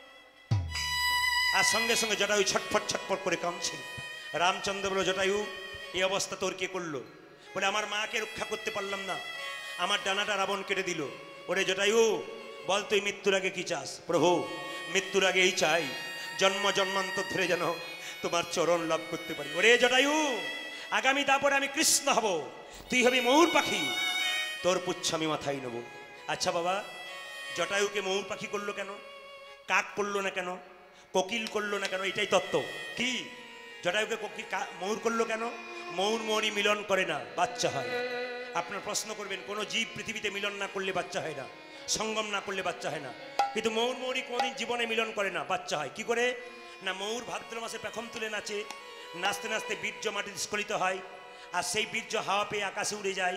[SPEAKER 1] আর সঙ্গে সঙ্গে জটায়ু ছটফট ছটফট করে কামছে। রামচন্দ্র বলল, জটায়ু এই অবস্থা তোর কে করলো? বলে, আমার মাকে রক্ষা করতে পারলাম না, আমার ডানাটা রাবণ কেটে দিল। ওরে জটায়ু, বল তুই মৃত্যুর আগে কি চাস? প্রভু, মৃত্যুর আগে এই চাই, জন্ম জন্মান্তর ধরে যেন তোমার চরণ লাভ করতে পারি। ওরে জটায়ু, আগামী তারপরে আমি কৃষ্ণ হব, তুই হবি ময়ূর পাখি, তোর পুচ্ছ আমি মাথায় নেব। আচ্ছা বাবা, জটায়ুকে ময়ূর পাখি করলো কেন? কাক করলো না কেন? কোকিল করলো না কেন? এটাই তত্ত্ব। কি জটায়ুকে কোকিল ময়ূর করলো কেন? ময়ূর ময়ূরী মিলন করে না, বাচ্চা হয়। আপনার প্রশ্ন করবেন, কোনো জীব পৃথিবীতে মিলন না করলে বাচ্চা হয় না, সঙ্গম না করলে বাচ্চা হয় না। কিন্তু ময়ূর ময়ূরী কোনোদিন জীবনে মিলন করে না, বাচ্চা হয়। কি করে না? ময়ূর ভাদ্র মাসে পেখম তুলে নাচে, নাচতে নাচতে বীর্য মাটিতে স্খলিত হয়, আর সেই বীর্য হাওয়া পেয়ে আকাশে উড়ে যায়,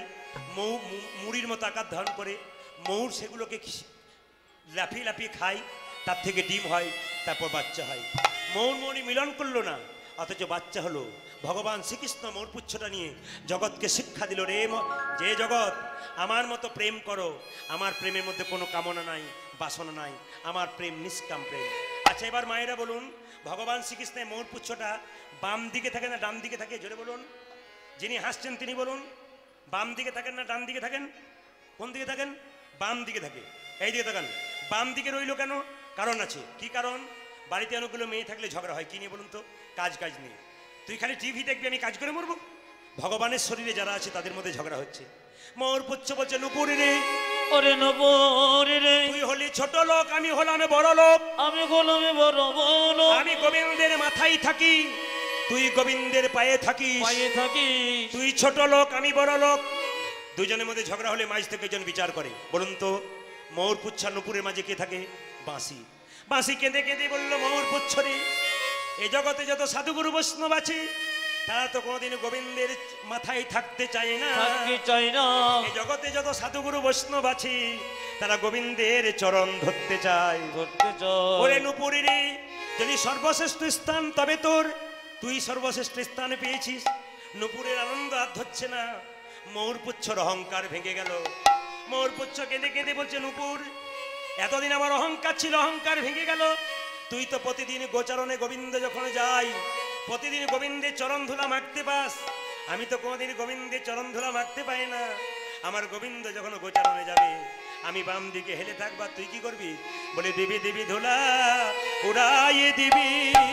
[SPEAKER 1] মুড়ির মতো আকার ধারণ করে। ময়ূর সেগুলোকে লাফিয়ে লাফিয়ে খায়, তার থেকে ডিম হয়, তারপর বাচ্চা হয়। ময়ূর ময়ূরী মিলন করলো না, অথচ বাচ্চা হলো। ভগবান শ্রীকৃষ্ণ ময়ূরপুচ্ছটা নিয়ে জগৎকে শিক্ষা দিল, রে যে জগৎ আমার মতো প্রেম করো, আমার প্রেমের মধ্যে কোনো কামনা নাই, বাসনা নাই, আমার প্রেম নিষ্কাম প্রেম। আচ্ছা এবার মায়েরা বলুন, ভগবান শ্রীকৃষ্ণের ময়ূরপুচ্ছটা বাম দিকে থাকে না ডান দিকে থাকে? জোরে বলুন। যিনি হাসছেন তিনি বলুন, বাম দিকে থাকেন না ডান দিকে থাকেন? কোন দিকে থাকেন? বাম দিকে থাকে। এই দিকে থাকেন। বাম দিকে রইল কেন? কারণ আছে। কি কারণ? বাড়িতে অনেকগুলো মেয়ে থাকলে ঝগড়া হয়, কি নিয়ে বলুন তো? কাজ নিয়ে। তুই খালি টিভি দেখবি, আমি কাজ করে মরবো? ভগবানের শরীরে যারা আছে তাদের মধ্যে ঝগড়া হচ্ছে। ময়ূরপুচ্ছ বলছে, নুপুরি রে,
[SPEAKER 2] ওরে নবরে রে,
[SPEAKER 1] তুই হলি ছোট লোক, আমি হলাম বড় লোক।
[SPEAKER 2] আমি হলাম বড় বলো,
[SPEAKER 1] আমি গোবিন্দের মাথায় থাকি, তুই গোবিন্দের পায়ে থাকিস।
[SPEAKER 2] পায়ে থাকি।
[SPEAKER 1] তুই ছোট লোক, আমি বড় লোক। দুজনের মধ্যে ঝগড়া হলে মাঝ থেকে একজন বিচার করে। বলুন তো, ময়ূরপুচ্ছ আর নুপুরের মাঝে কে থাকে? বাঁশি। বাঁশি কেঁদে কেঁদে বলল, ময়ূরপুচ্ছ রে, এই জগতে যত সাধুগুরু বৈষ্ণব আছে তারা তো কোনোদিন গোবিন্দের মাথায় থাকতে চায় না।
[SPEAKER 2] থাকতে চাই না।
[SPEAKER 1] এই জগতে যত সাধুগুরু বৈষ্ণব আছে তারা গোবিন্দের চরণ ধরতে চায়।
[SPEAKER 2] ধরতে চাই।
[SPEAKER 1] ওরে নুপুরি রে, যদি সর্বশ্রেষ্ঠ স্থান, তবে তোর, তুই সর্বশ্রেষ্ঠ স্থানে পেয়েছিস। নুপুরের আনন্দ আর ধরছে না, ময়ূরপুচ্ছর অহংকার ভেঙে গেল। ময়ূরপুচ্ছ কেঁদে কেঁদে বলছে, নুপুর, এতদিন আমার অহংকার ছিল, অহংকার ভেঙে গেল। তুই তো প্রতিদিন গোচারণে গোবিন্দ যখন যাই, প্রতিদিন গোবিন্দের চরণ ধুলা মাখতে পাস, আমি তো কোনোদিন গোবিন্দের চরণ ধুলা মাখতে পাই না। আমার গোবিন্দ যখন গোচারণে যাবে, আমি বাম দিকে হেলে থাকবা, তুই কি করবি? বলে, দেবী দেবী ধুলা উড়াইয়ে দিবি।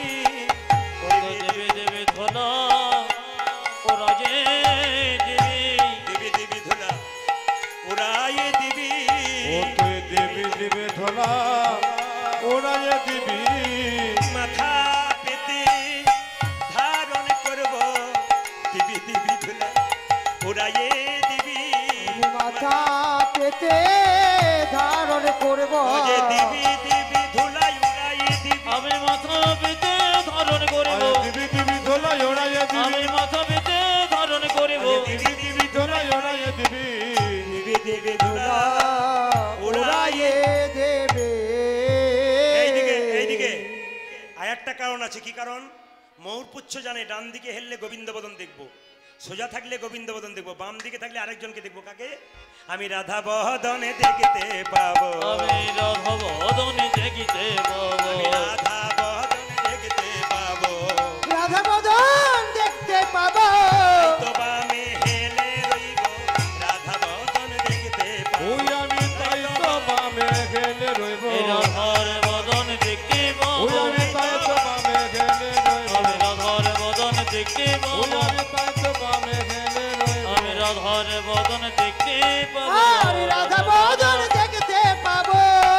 [SPEAKER 2] দেবে দেবে ধলা, ওরা যে দেবে।
[SPEAKER 1] দেবী দেবী ধুলা উড়াইয়ে দিবি।
[SPEAKER 3] ও তুই দেবী দেবী ধলা ওরাইয়ে দিবি।
[SPEAKER 1] মাথা পেতে ধারণ করব, দিবি দিবি ধুলা উড়াইয়ে দিবি।
[SPEAKER 4] মাথা পেতে ধারণ করব,
[SPEAKER 1] ও যে দিবি দিবি ধুলাই উড়াইয়ে দিবি।
[SPEAKER 2] আমি মাথা পেতে ধারণ করিব,
[SPEAKER 3] দিবি দিবি ধলা ওরাইয়ে
[SPEAKER 2] আমি
[SPEAKER 3] দিবি।
[SPEAKER 2] মাথা পেতে ধারণ করিব।
[SPEAKER 1] দিবি দিবি
[SPEAKER 3] ধলা ওরাইয়ে দিবি।
[SPEAKER 1] দিবি দিবি ধুলা
[SPEAKER 4] উড়াইয়ে দেবে।
[SPEAKER 1] এইদিকে আর একটা কারণ আছে। কি কারণ? ময়ূরপুচ্ছ জানে ডান দিকে হেললে গোবিন্দবদন দেখবো, সোজা থাকলে গোবিন্দবদন দেখবো, বাম দিকে থাকলে আরেকজনকে দেখবো। কাকে? আমি রাধা বদনে দেখতে পাবো,
[SPEAKER 2] আমি রাধা বদনে দেখিতে পাবো,
[SPEAKER 1] আমি রাধা বদনে দেখতে পাবো।
[SPEAKER 4] রাধা মদন দেখতে পাবো,
[SPEAKER 1] তো বামে হেলে রইব, রাধা বদন দেখতে পাবো।
[SPEAKER 3] ওই আমি তাই তো বামে গেলে রইব।
[SPEAKER 2] এই রাধার বদন দেখতে পাবো,
[SPEAKER 3] ওই আমি তাই তো বামে গেলে রইব।
[SPEAKER 2] আমি রাধার বদন দেখতে
[SPEAKER 3] ওই
[SPEAKER 2] পাবো,
[SPEAKER 3] আমি তাই তো বামে গেলে রইব।
[SPEAKER 2] আমি রাধার বদন দেখতে পাবো,
[SPEAKER 4] আমি রাধা মদন দেখতে পাবো।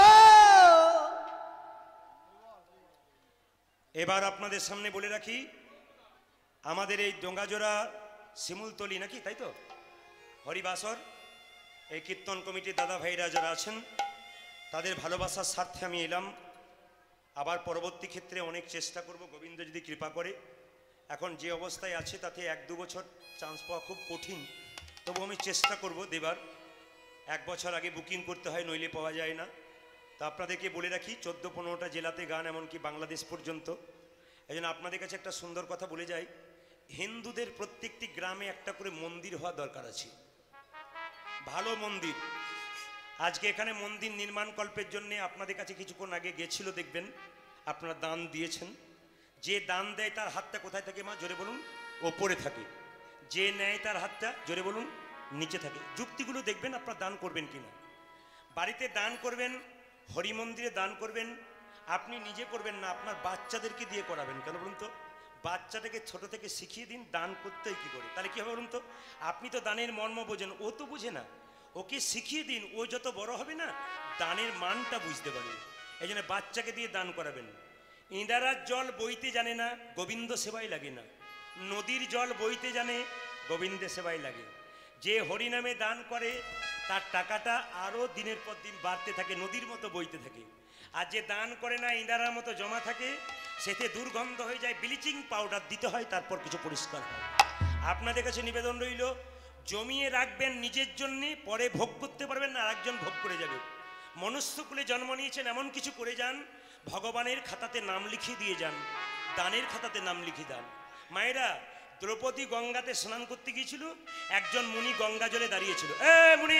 [SPEAKER 1] এবার আপনাদের সামনে বলে রাখি, আমাদের এই ডোঙ্গাজোড়া শিমুলতলি নাকি, তাই তো, হরিবাসর এই কীর্তন কমিটির দাদা ভাইরা যারা আছেন, তাদের ভালোবাসার স্বার্থে আমি এলাম। আবার পরবর্তী ক্ষেত্রে অনেক চেষ্টা করব, গোবিন্দ যদি কৃপা করে। এখন যে অবস্থায় আছে তাতে 1-2 বছর চান্স পাওয়া খুব কঠিন, তবু আমি চেষ্টা করব দেবার। 1 বছর আগে বুকিং করতে হয়, নইলে পাওয়া যায় না। তা আপনাদেরকে বলে রাখি, 14-15টা জেলাতে গান, এমনকি বাংলাদেশ পর্যন্ত। এই জন্য আপনাদের কাছে একটা সুন্দর কথা বলে যাই, হিন্দুদের প্রত্যেকটি গ্রামে একটা করে মন্দির হওয়া দরকার আছে, ভালো মন্দির। আজকে এখানে মন্দির নির্মাণ কল্পের জন্য আপনাদের কাছে কিছুক্ষণ আগে গেছিল, দেখবেন আপনারা দান দিয়েছেন। যে দান দেয় তার হাতটা কোথায় থাকে মা, জোরে বলুন? ওপরে থাকে। যে নেয় তার হাতটা, জোরে বলুন, নিচে থাকে। যুক্তিগুলো দেখবেন আপনারা দান করবেন কিনা। বাড়িতে দান করবেন, হরি মন্দিরে দান করবেন, আপনি নিজে করবেন না, আপনার বাচ্চাদেরকে দিয়ে করাবেন। কেন বলুন তো? বাচ্চাটাকে ছোট থেকে শিখিয়ে দিন দান করতে কি করে, তাহলে কি হবে বলুন তো? আপনি তো দানের মর্ম বোঝেন, ও তো বুঝে না। ওকে শিখিয়ে দিন, ও যত বড় হবে না দানের মানটা বুঝতে পারবে। এই জন্য বাচ্চাকে দিয়ে দান করাবেন। ইঁদারার জল বইতে জানে না, গোবিন্দ সেবাই লাগে না। নদীর জল বইতে জানে, গোবিন্দের সেবাই লাগে। যে হরিনামে দান করে তার টাকাটা আরও দিনের পর দিন বাড়তে থাকে, নদীর মতো বইতে থাকে। আর যে দান করে না, ইঁদারার মতো জমা থাকে, সেতে দুর্গন্ধ হয়ে যায়, ব্লিচিং পাউডার দিতে হয়, তারপর কিছু পরিষ্কার হয়। আপনাদের কাছে নিবেদন রইল, জমিয়ে রাখবেন নিজের জন্যে, পরে ভোগ করতে পারবেন না, আরেকজন ভোগ করে যাবে। মনুষ্যকুলে জন্ম নিয়েছেন, এমন কিছু করে যান, ভগবানের খাতাতে নাম লিখিয়ে দিয়ে যান, দানের খাতাতে নাম লিখিয়ে যান। মায়েরা, দ্রৌপদী গঙ্গাতে স্নান করতে গিয়েছিল, একজন মুনি গঙ্গা জলে দাঁড়িয়েছিল। এ মুনি,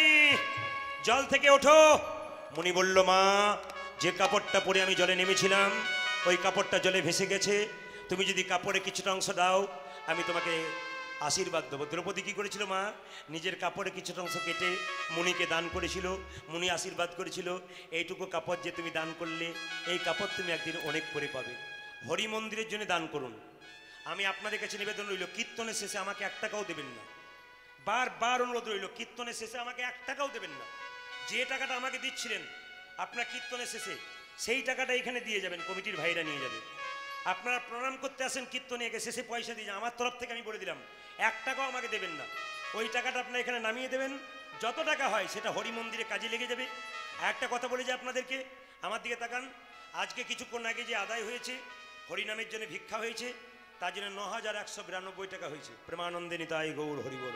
[SPEAKER 1] জল থেকে ওঠো। মুনি বলল, মা, যে কাপড়টা পরে আমি জলে নেমেছিলাম ওই কাপড়টা জলে ভেসে গেছে, তুমি যদি কাপড়ে কিছুটা অংশ দাও আমি তোমাকে আশীর্বাদ দেবো। দ্রৌপদী কী করেছিল মা? নিজের কাপড়ে কিছুটা অংশ কেটে মুনিকে দান করেছিল। মুনি আশীর্বাদ করেছিল, এইটুকু কাপড় যে তুমি দান করলে, এই কাপড় তুমি একদিন অনেক করে পাবে। হরি মন্দিরের জন্য দান করুন। আমি আপনাদের কাছে নিবেদন রইল, কীর্তনের শেষে আমাকে 1 টাকাও দেবেন না। বারবার অনুরোধ রইল, কীর্তনের শেষে আমাকে 1 টাকাও দেবেন না। যে টাকাটা আমাকে দিচ্ছিলেন আপনার কীর্তনের শেষে, সেই টাকাটা এখানে দিয়ে যাবেন, কমিটির ভাইরা নিয়ে যাবে। আপনারা প্রণাম করতে আসেন কীর্তনে, শেষে পয়সা দিয়ে যান। আমার তরফ থেকে আমি বলে দিলাম, 1 টাকাও আমাকে দেবেন না। ওই টাকাটা আপনারা এখানে নামিয়ে দেবেন, যত টাকা হয় সেটা হরি মন্দিরে কাজে লেগে যাবে। একটা কথা বলে যে আপনাদেরকে, আমার দিকে তাকান, আজকে কিছুক্ষণ আগে যে আদায় হয়েছে হরিনামের জন্য ভিক্ষা হয়েছে, তার জন্য ৯,১৯২ টাকা হয়েছে। প্রেমানন্দে নিতাই গৌর হরি বল।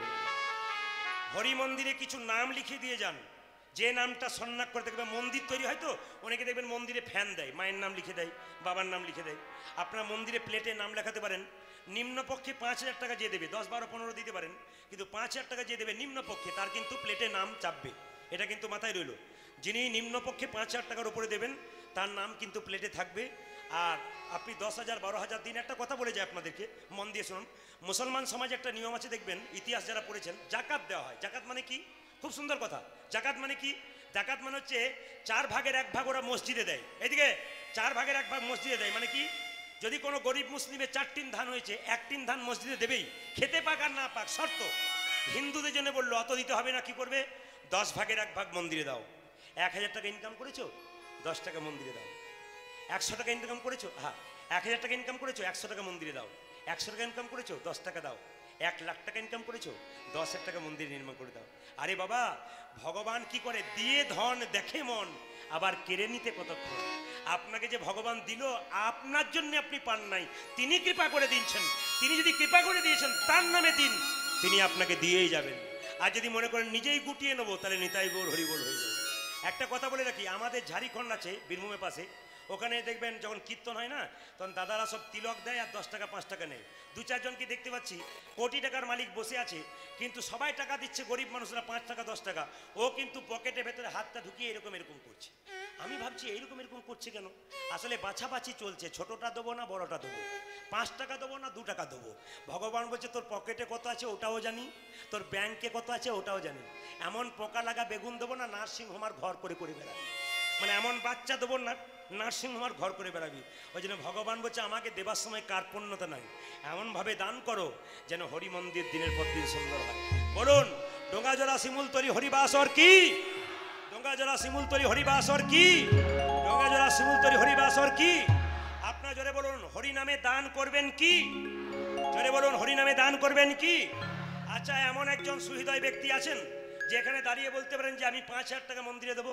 [SPEAKER 1] হরি মন্দিরে কিছু নাম লিখে দিয়ে যান, যে নামটা সন্ন্যাস করে দেখবেন। মন্দির তৈরি হয় তো, অনেকে দেখবেন মন্দিরে ফ্যান দেয়, মায়ের নাম লিখে দেয়, বাবার নাম লিখে দেয়। আপনারা মন্দিরে প্লেটে নাম লেখাতে পারেন। নিম্নপক্ষে ৫,০০০ টাকা যে দেবে, ১০, ১২, ১৫ দিতে পারেন, কিন্তু ৫,০০০ টাকা যে দেবে নিম্নপক্ষে, তার কিন্তু প্লেটে নাম চাপবে। এটা কিন্তু মাথায় রইল। যিনি নিম্নপক্ষে ৫,০০০ টাকার উপরে দেবেন তার নাম কিন্তু প্লেটে থাকবে। আর আপনি 10,০০০, 12,০০০ দিন। একটা কথা বলে যায় আপনাদেরকে, মন দিয়ে শুনুন। মুসলমান সমাজে একটা নিয়ম আছে, দেখবেন ইতিহাস যারা পড়েছেন, জাকাত দেওয়া হয়। জাকাত মানে কি? খুব সুন্দর কথা। জাকাত মানে কি? জাকাত মানে হচ্ছে 4 ভাগের 1 ভাগ ওরা মসজিদে দেয়। এদিকে 4 ভাগের 1 ভাগ মসজিদে দেয়। মানে কি? যদি কোনো গরিব মুসলিমের 4 টিন ধান হয়েছে, 1 টিন ধান মসজিদে দেবেই, খেতে পাক আর না পাক, শর্ত। হিন্দুদের জন্য বললো অত দিতে হবে না, কি করবে? 10 ভাগের 1 ভাগ মন্দিরে দাও। 1,000 টাকা ইনকাম করেছো, 10 টাকা মন্দিরে দাও। 100 টাকা ইনকাম করেছো, হ্যাঁ 1,000 টাকা ইনকাম করেছো, 100 টাকা মন্দিরে দাও। 100 টাকা ইনকাম করেছো, 10 টাকা দাও। 1 লাখ টাকা ইনকাম করেছো, 10,000 টাকা মন্দির নির্মাণ করে দাও। আরে বাবা, ভগবান কি করে? দিয়ে ধন দেখে মন, আবার কেড়ে নিতে কতক্ষণ। আপনাকে যে ভগবান দিল, আপনার জন্য আপনি পান নাই, তিনি কৃপা করে দিয়েছেন। তিনি যদি কৃপা করে দিয়েছেন, তার নামে দিন, তিনি আপনাকে দিয়েই যাবেন। আর যদি মনে করেন নিজেই গুটিয়ে নেবো, তাহলে নিতাই গৌর হরিবোল হয়ে যাবে। একটা কথা বলে রাখি, আমাদের ঝাড়িখণ্ড আছে বীরভূমের পাশে, ওখানে দেখবেন যখন কীর্তন হয় না, তখন দাদারা সব তিলক দেয় আর 10 টাকা 5 টাকা নেয়। 2-4 জনকে দেখতে পাচ্ছি, কোটি টাকার মালিক বসে আছে, কিন্তু সবাই টাকা দিচ্ছে, গরিব মানুষরা 5 টাকা 10 টাকা, ও কিন্তু পকেটের ভেতরে হাতটা ঢুকিয়ে এরকম করছে। আমি ভাবছি এরকম করছে কেন? আসলে বাছাবাছি চলছে, ছোটটা দেবো না বড়টা দেবো, 5 টাকা দেবো না 2 টাকা দেবো। ভগবান বলছে তোর পকেটে কত আছে ওটাও জানি, তোর ব্যাংকে কত আছে ওটাও জানি। এমন পোকা লাগা বেগুন দেবো না নার্সিং হোমার ঘর করে বেড়াবি, মানে এমন বাচ্চা দেবো না নার্সিং হোমার ঘর করে বেড়াবি। ওই জন্য ভগবান বলছে আমাকে দেবার সময় কার্পণ্যতা নাই, এমনভাবে দান করো যেন হরি মন্দির দিনের পর দিন সুন্দর হয়। বলুন, ডোঙ্গাজলা শিমুলতরি হরিবাসর কি? ডোঙ্গাজলা শিমুলতরি হরিবাসর কি? ডোঙ্গাজলা শিমুলতরি হরিবাসর কি? আপনারা জোরে বলুন, হরি নামে দান করবেন কি? জোরে বলুন, হরি নামে দান করবেন কি? আচ্ছা, এমন একজন সুহৃদয় ব্যক্তি আছেন যে এখানে দাঁড়িয়ে বলতে পারেন যে আমি 5,000 টাকা মন্দিরে দেবো?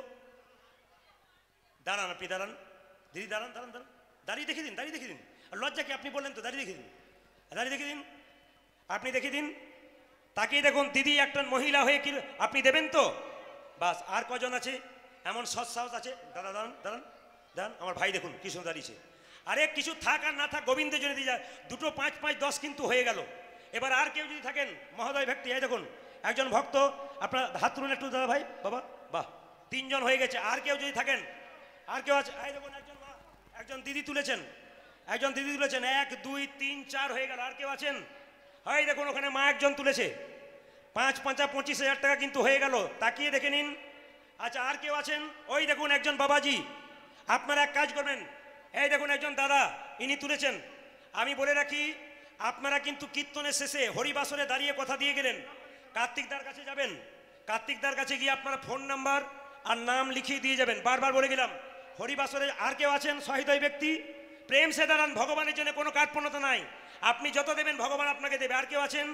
[SPEAKER 1] দাঁড়ান, আপনি দাঁড়ান, দিদি দাঁড়ান, দাঁড়ান, দাঁড়ান, দাঁড়িয়ে দেখে দিন, দাঁড়িয়ে দেখে দিন। আর লজ্জা কি? আপনি বললেন তো, দাঁড়িয়ে দেখে দিন, দাঁড়িয়ে দেখে দিন, আপনি দেখে দিন, তাকিয়ে দেখুন। দিদি একটা মহিলা হয়ে কি আপনি দেবেন তো? বাস। আর কজন আছে এমন সৎ সাহস আছে? দাদা দাঁড়ান, দাঁড়ান, দাঁড়ান, আমার ভাই দেখুন কি সুন্দর দাঁড়িয়েছে। আরে কিছু থাক আর না থাক, গোবিন্দের জন্য দিয়ে যায়। 2, 5, 5, 10 কিন্তু হয়ে গেল। এবার আর কেউ যদি থাকেন মহোদয় ব্যক্তি, এই দেখুন একজন ভক্ত, আপনার হাত তুলুন একটু দাদা ভাই, বাবা, বাহ, তিনজন হয়ে গেছে। আর কেউ যদি থাকেন, আর কেউ আছে? এই দেখুন একজন মা, একজন দিদি তুলেছেন, একজন দিদি তুলেছেন। 1 2 3 4 হয়ে গেল। আর কেউ আছেন? এই দেখুন ওখানে মা একজন তুলেছে। 5 5 25,000 টাকা কিন্তু হয়ে গেল। তাকিয়ে দেখে নিন। আচ্ছা আর কেউ আছেন? ওই দেখুন একজন বাবাজি। আপনারা এক কাজ করবেন, এই দেখুন একজন দাদা, ইনি তুলেছেন। আমি বলে রাখি, আপনারা কিন্তু কীর্তনের শেষে হরিবাসরে দাঁড়িয়ে কথা দিয়ে গেলেন, কার্তিকদার কাছে যাবেন। কার্তিকদার কাছে গিয়ে আপনারা ফোন নাম্বার আর নাম লিখিয়ে দিয়ে যাবেন। বারবার বলে গেলাম হরিবাসরে। আর কেউ আছেন সহৃদয় ব্যক্তি? প্রেম সে দাঁড়ান, ভগবানের জন্য কোনো কার্পণ্যতা নাই। আপনি যত দেবেন ভগবান আপনাকে দেবে। আর কেউ আছেন?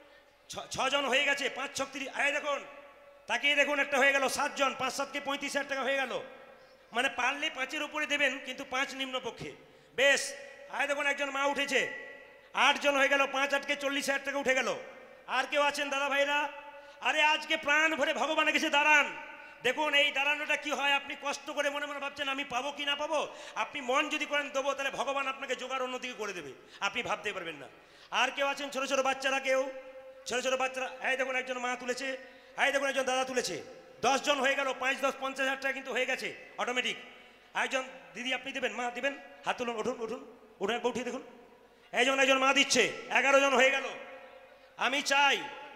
[SPEAKER 1] 6 জন হয়ে গেছে। 5 6 30। এই দেখুন, তাকিয়ে দেখুন, একটা হয়ে গেল। 7 জন, 5 7 কে 35,000 টাকা হয়ে গেল। মানে পারলে 5-এর উপরে দেবেন, কিন্তু 5 নিম্ন পক্ষে। বেশ। এই দেখুন একজন মা উঠেছে। 8 জন হয়ে গেল। 5 8 কে 40,000 টাকা উঠে গেল। আর কেউ আছেন দাদা ভাইরা? আরে আজকে প্রাণ ভরে ভগবানের কাছে দাঁড়ান। দেখুন এই দাঁড়ানোটা কি হয়, আপনি কষ্ট করে মনে মনে ভাবছেন আমি পাবো কি না পাবো। আপনি মন যদি করেন দেবো, তাহলে ভগবান আপনাকে জোগাড় অন্যদিকে করে দেবে, আপনি ভাবতে পারবেন না। আর কেউ আছেন? ছোট ছোট বাচ্চারা, কেউ ছোট ছোট বাচ্চারা। এই দেখুন একজন মা তুলেছে। এই দেখুন একজন দাদা তুলেছে। 10 জন হয়ে গেল। 5 10 50,000 টাকা কিন্তু হয়ে গেছে অটোমেটিক। একজন দিদি আপনি দেবেন, মা দিবেন, হাত তুলুন, উঠুন উঠুন উঠুন, একবার উঠিয়ে দেখুন। একজন মা দিচ্ছে। 11 জন হয়ে গেল। আমি চাই,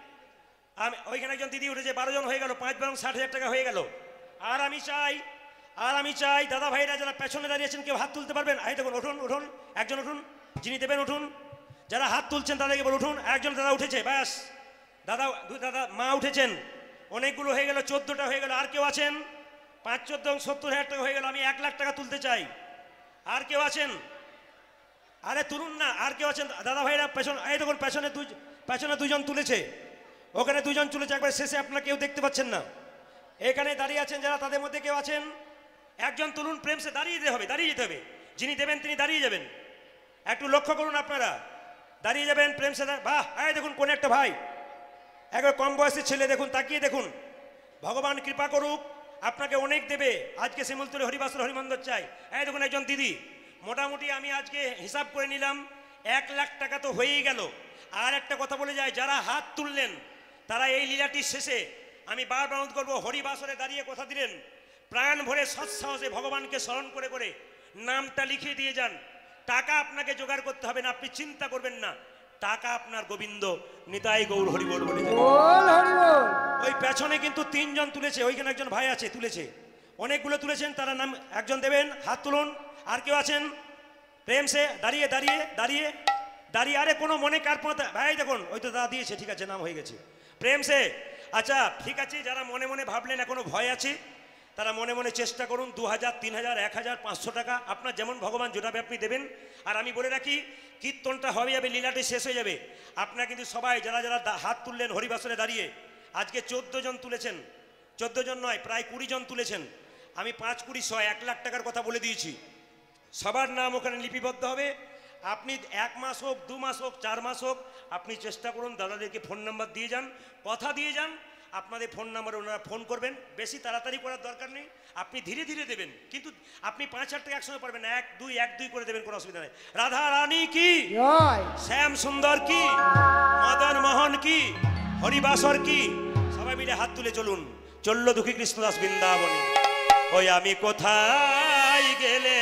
[SPEAKER 1] আমি ওইখানে একজন দিদি উঠেছে। 12 জন হয়ে গেল। 5 12 60,000 টাকা হয়ে গেল। আর আমি চাই দাদা ভাইরা যারা পেছনে দাঁড়িয়েছেন, কেউ হাত তুলতে পারবেন? এই দেখুন, উঠুন উঠুন, একজন উঠুন, যিনি দেবেন উঠুন। যারা হাত তুলছেন তাদেরকে বলে উঠুন। একজন দাদা উঠেছে, ব্যাস। দাদা মা উঠেছেন। অনেকগুলো হয়ে গেল, 14টা হয়ে গেল। আর কেউ আছেন? 5 14 70,000 টাকা হয়ে গেল। আমি 1 লাখ টাকা তুলতে চাই। আর কেউ আছেন? আরে তুলুন না। আর কেউ আছেন দাদা ভাইরা পেছনে? এই দেখুন পেছনে 2 জন তুলেছে। ওখানে 2 জন তুলেছে। একবার শেষে আপনারা কেউ দেখতে পাচ্ছেন না। এখানে দাঁড়িয়ে আছেন যারা, তাদের মধ্যে কেউ আছেন? একজন তুলুন। প্রেম সে দাঁড়িয়ে যেতে হবে। যিনি দেবেন তিনি দাঁড়িয়ে যাবেন। একটু লক্ষ্য করুন, আপনারা দাঁড়িয়ে যাবেন। প্রেম সে বাহ। এই দেখুন কোন একটা ভাই, একবার কম বয়সের ছেলে, দেখুন তাকিয়ে দেখুন। ভগবান কৃপা করুক, আপনাকে অনেক দেবে। আজকে শিমুলতলী হরিবাসর হরিমন্দির চাই। এই দেখুন একজন দিদি। মোটামুটি আমি আজকে হিসাব করে নিলাম 1 লাখ টাকা তো হয়েই গেল। আর একটা কথা বলে যায়, যারা হাত তুললেন তারা এই লীলাটির শেষে, আমি বারবার অনুরোধ করবো, হরিবাসরে দাঁড়িয়ে কথা দিলেন, প্রাণ ভরে সৎসাহসে ভগবানকে স্মরণ করে করে নামটা লিখিয়ে দিয়ে যান। টাকা আপনাকে জোগাড় করতে হবে না, আপনি চিন্তা করবেন না। টাকা আপনার গোবিন্দ নিতাই গৌর হরিবোল বলে যাবে।
[SPEAKER 4] বল হরি বল।
[SPEAKER 1] ওই পেছনে কিন্তু 3 জন তুলেছে। ওইখানে একজন ভাই আছে, তুলেছে। অনেকগুলো তুলেছেন, তারা নাম একজন দেবেন, হাত তুলুন। আর কেউ আছেন? প্রেম সে দাঁড়িয়ে। আরে কোনো মনে কার্পণতা ভাই, দেখুন ওই তো দাদা দিয়েছে, ঠিক আছে, নাম হয়ে গেছে। প্রেম সে। আচ্ছা ঠিক আছে, যারা মনে মনে ভাবলেন এখনো ভয় আছে, তারা মনে মনে চেষ্টা করুন। 2000 3000 1000 500 টাকা আপনার যেমন ভগবান জোটাবে আপনি দেবেন। আর আমি বলে রাখি, কীর্তনটা হয়ে যাবে, লীলাটি শেষ হয়ে যাবে। আপনারা কিন্তু সবাই যারা হাত তুললেন হরিবাসরে দাঁড়িয়ে, আজকে 14 জন তুলেছেন। 14 জন নয়, প্রায় 20 জন তুলেছেন। আমি 5 20 100 1 লাখ টাকার কথা বলে দিয়েছি। সবার নাম ওখানে লিপিবদ্ধ হবে। আপনি 1 মাস হোক, 2 মাস হোক, 4 মাস হোক, আপনি চেষ্টা করুন, দাদাদেরকে ফোন নাম্বার দিয়ে যান, কথা দিয়ে যান। আপনাদের ফোন নাম্বারে ওনারা ফোন করবেন। বেশি তাড়াতাড়ি করার দরকার নেই, আপনি ধীরে ধীরে দেবেন। কিন্তু আপনি 5 টাকা একসঙ্গে পারবেন না, 1 2 করে দেবেন, কোনো অসুবিধা নেই। রাধা রানী কি
[SPEAKER 4] জয়।
[SPEAKER 1] শ্যাম সুন্দর কি, মদন মোহন কি, হরিবাসর কি, সবাই মিলে হাত তুলে চলুন। চলল দুঃখী কৃষ্ণদাস বৃন্দাবনে। ওই আমি কোথায় গেলে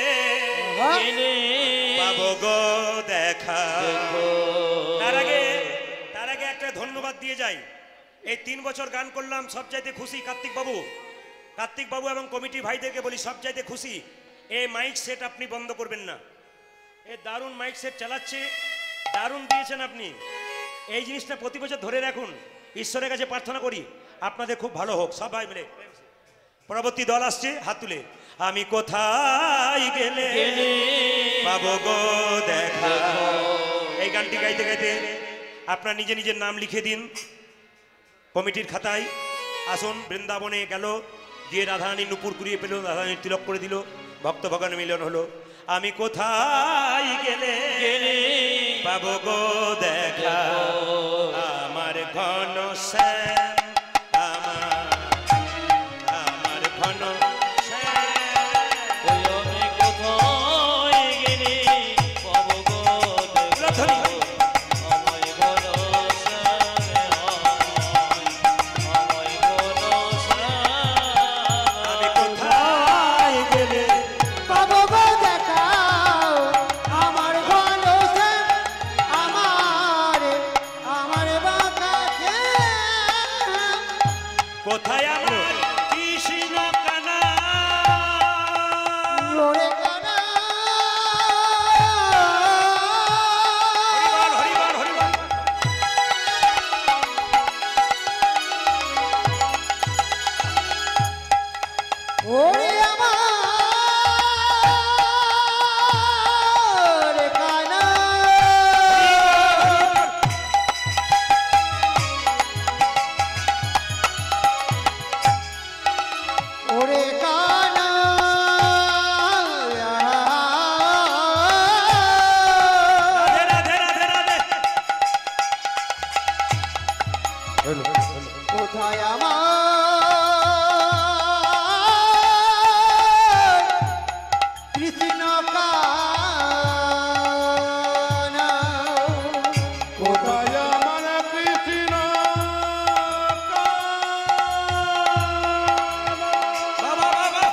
[SPEAKER 1] পাবো গো দেখা। তার আগে একটা ধন্যবাদ দিয়ে যাই। এই 3 বছর গান করলাম, সবচাইতে খুশি কার্তিক বাবু এবং কমিটি ভাইদেরকে বলি, সবচাইতে খুশি। এই মাইক সেট আপনি বন্ধ করবেন না। এই দারুণ মাইক সেট চালাচ্ছে, দারুণ দিয়েছেন আপনি। এই জিনিসটা প্রতি বছর ধরে রাখুন। ঈশ্বরের কাছে প্রার্থনা করি আপনাদের খুব ভালো হোক, সবাই মিলে। পরবর্তী দল আসছে, হাত তুলে। আমি কোথায় গেলে পাবো গো দেখা। এই গানটি গাইতে গাইতে আপনার নিজের নাম লিখে দিন কমিটির খাতায়। আসুন, বৃন্দাবনে গেল, গিয়ে রাধারানী নুপুর কুড়িয়ে পেল, রাধারানী তিলক করে দিল, ভক্ত ভগবান মিলন হলো। আমি কোথায় গেলে পাবো গো দেখা, আমার ঘন শ্যাম, আমার ঘন
[SPEAKER 4] কোথায় আমার কৃষ্ণ কানা
[SPEAKER 3] কোথায় আমার কৃষ্ণ
[SPEAKER 1] বাবা বাবা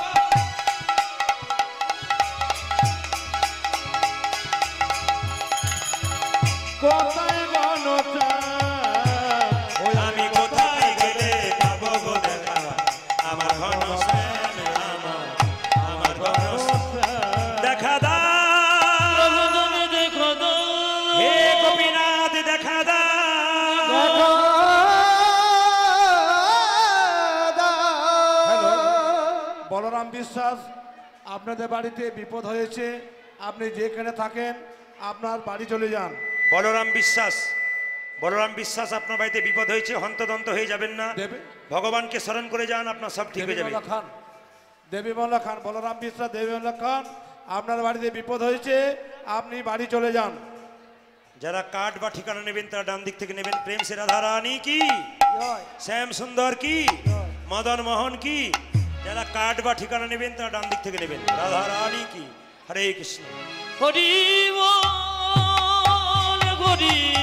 [SPEAKER 3] কোথায় গণচাঁদ
[SPEAKER 1] আমি কোথায় গেলে পাবো গো দেখা আমার ঘন শ্যাম আমার ঘন দেখা দাও
[SPEAKER 2] প্রভু তুমি দেখো তো
[SPEAKER 1] হে গোপীনাথ দেখা দাও
[SPEAKER 4] দেখো
[SPEAKER 3] হ্যালো
[SPEAKER 4] দাও।
[SPEAKER 3] বলরাম বিশ্বাস আপনাদের বাড়িতে বিপদ হয়েছে, আপনি যেখানে থাকেন আপনার বাড়ি চলে যান।
[SPEAKER 1] বলরাম বিশ্বাস বলরাম বিশ্বাস আপনার বাড়িতে বিপদ হয়েছে, হন্তদন্ত হয়ে যাবেন না,
[SPEAKER 3] দেবে
[SPEAKER 1] ভগবানকে স্মরণ করে যান, আপনার সব ঠিক হয়ে যাবে।
[SPEAKER 3] দেবীমালা খান, দেবীমালা খান, বলরাম বিশ্বাস, দেবীমালা খান, আপনার বাড়িতে বিপদ হয়েছে, আপনি বাড়ি চলে যান।
[SPEAKER 1] যারা কার্ড বা ঠিকানা নেবেন তারা ডান দিক থেকে নেবেন। প্রেম সে রাধা রানী কি,
[SPEAKER 4] জয়
[SPEAKER 1] শ্যাম সুন্দর কি, মদন মোহন কি। যারা কার্ড বা ঠিকানা নেবেন তারা ডান দিক থেকে নেবেন। রাধা রানী কি, হরে কৃষ্ণ।
[SPEAKER 2] হরি বল হরি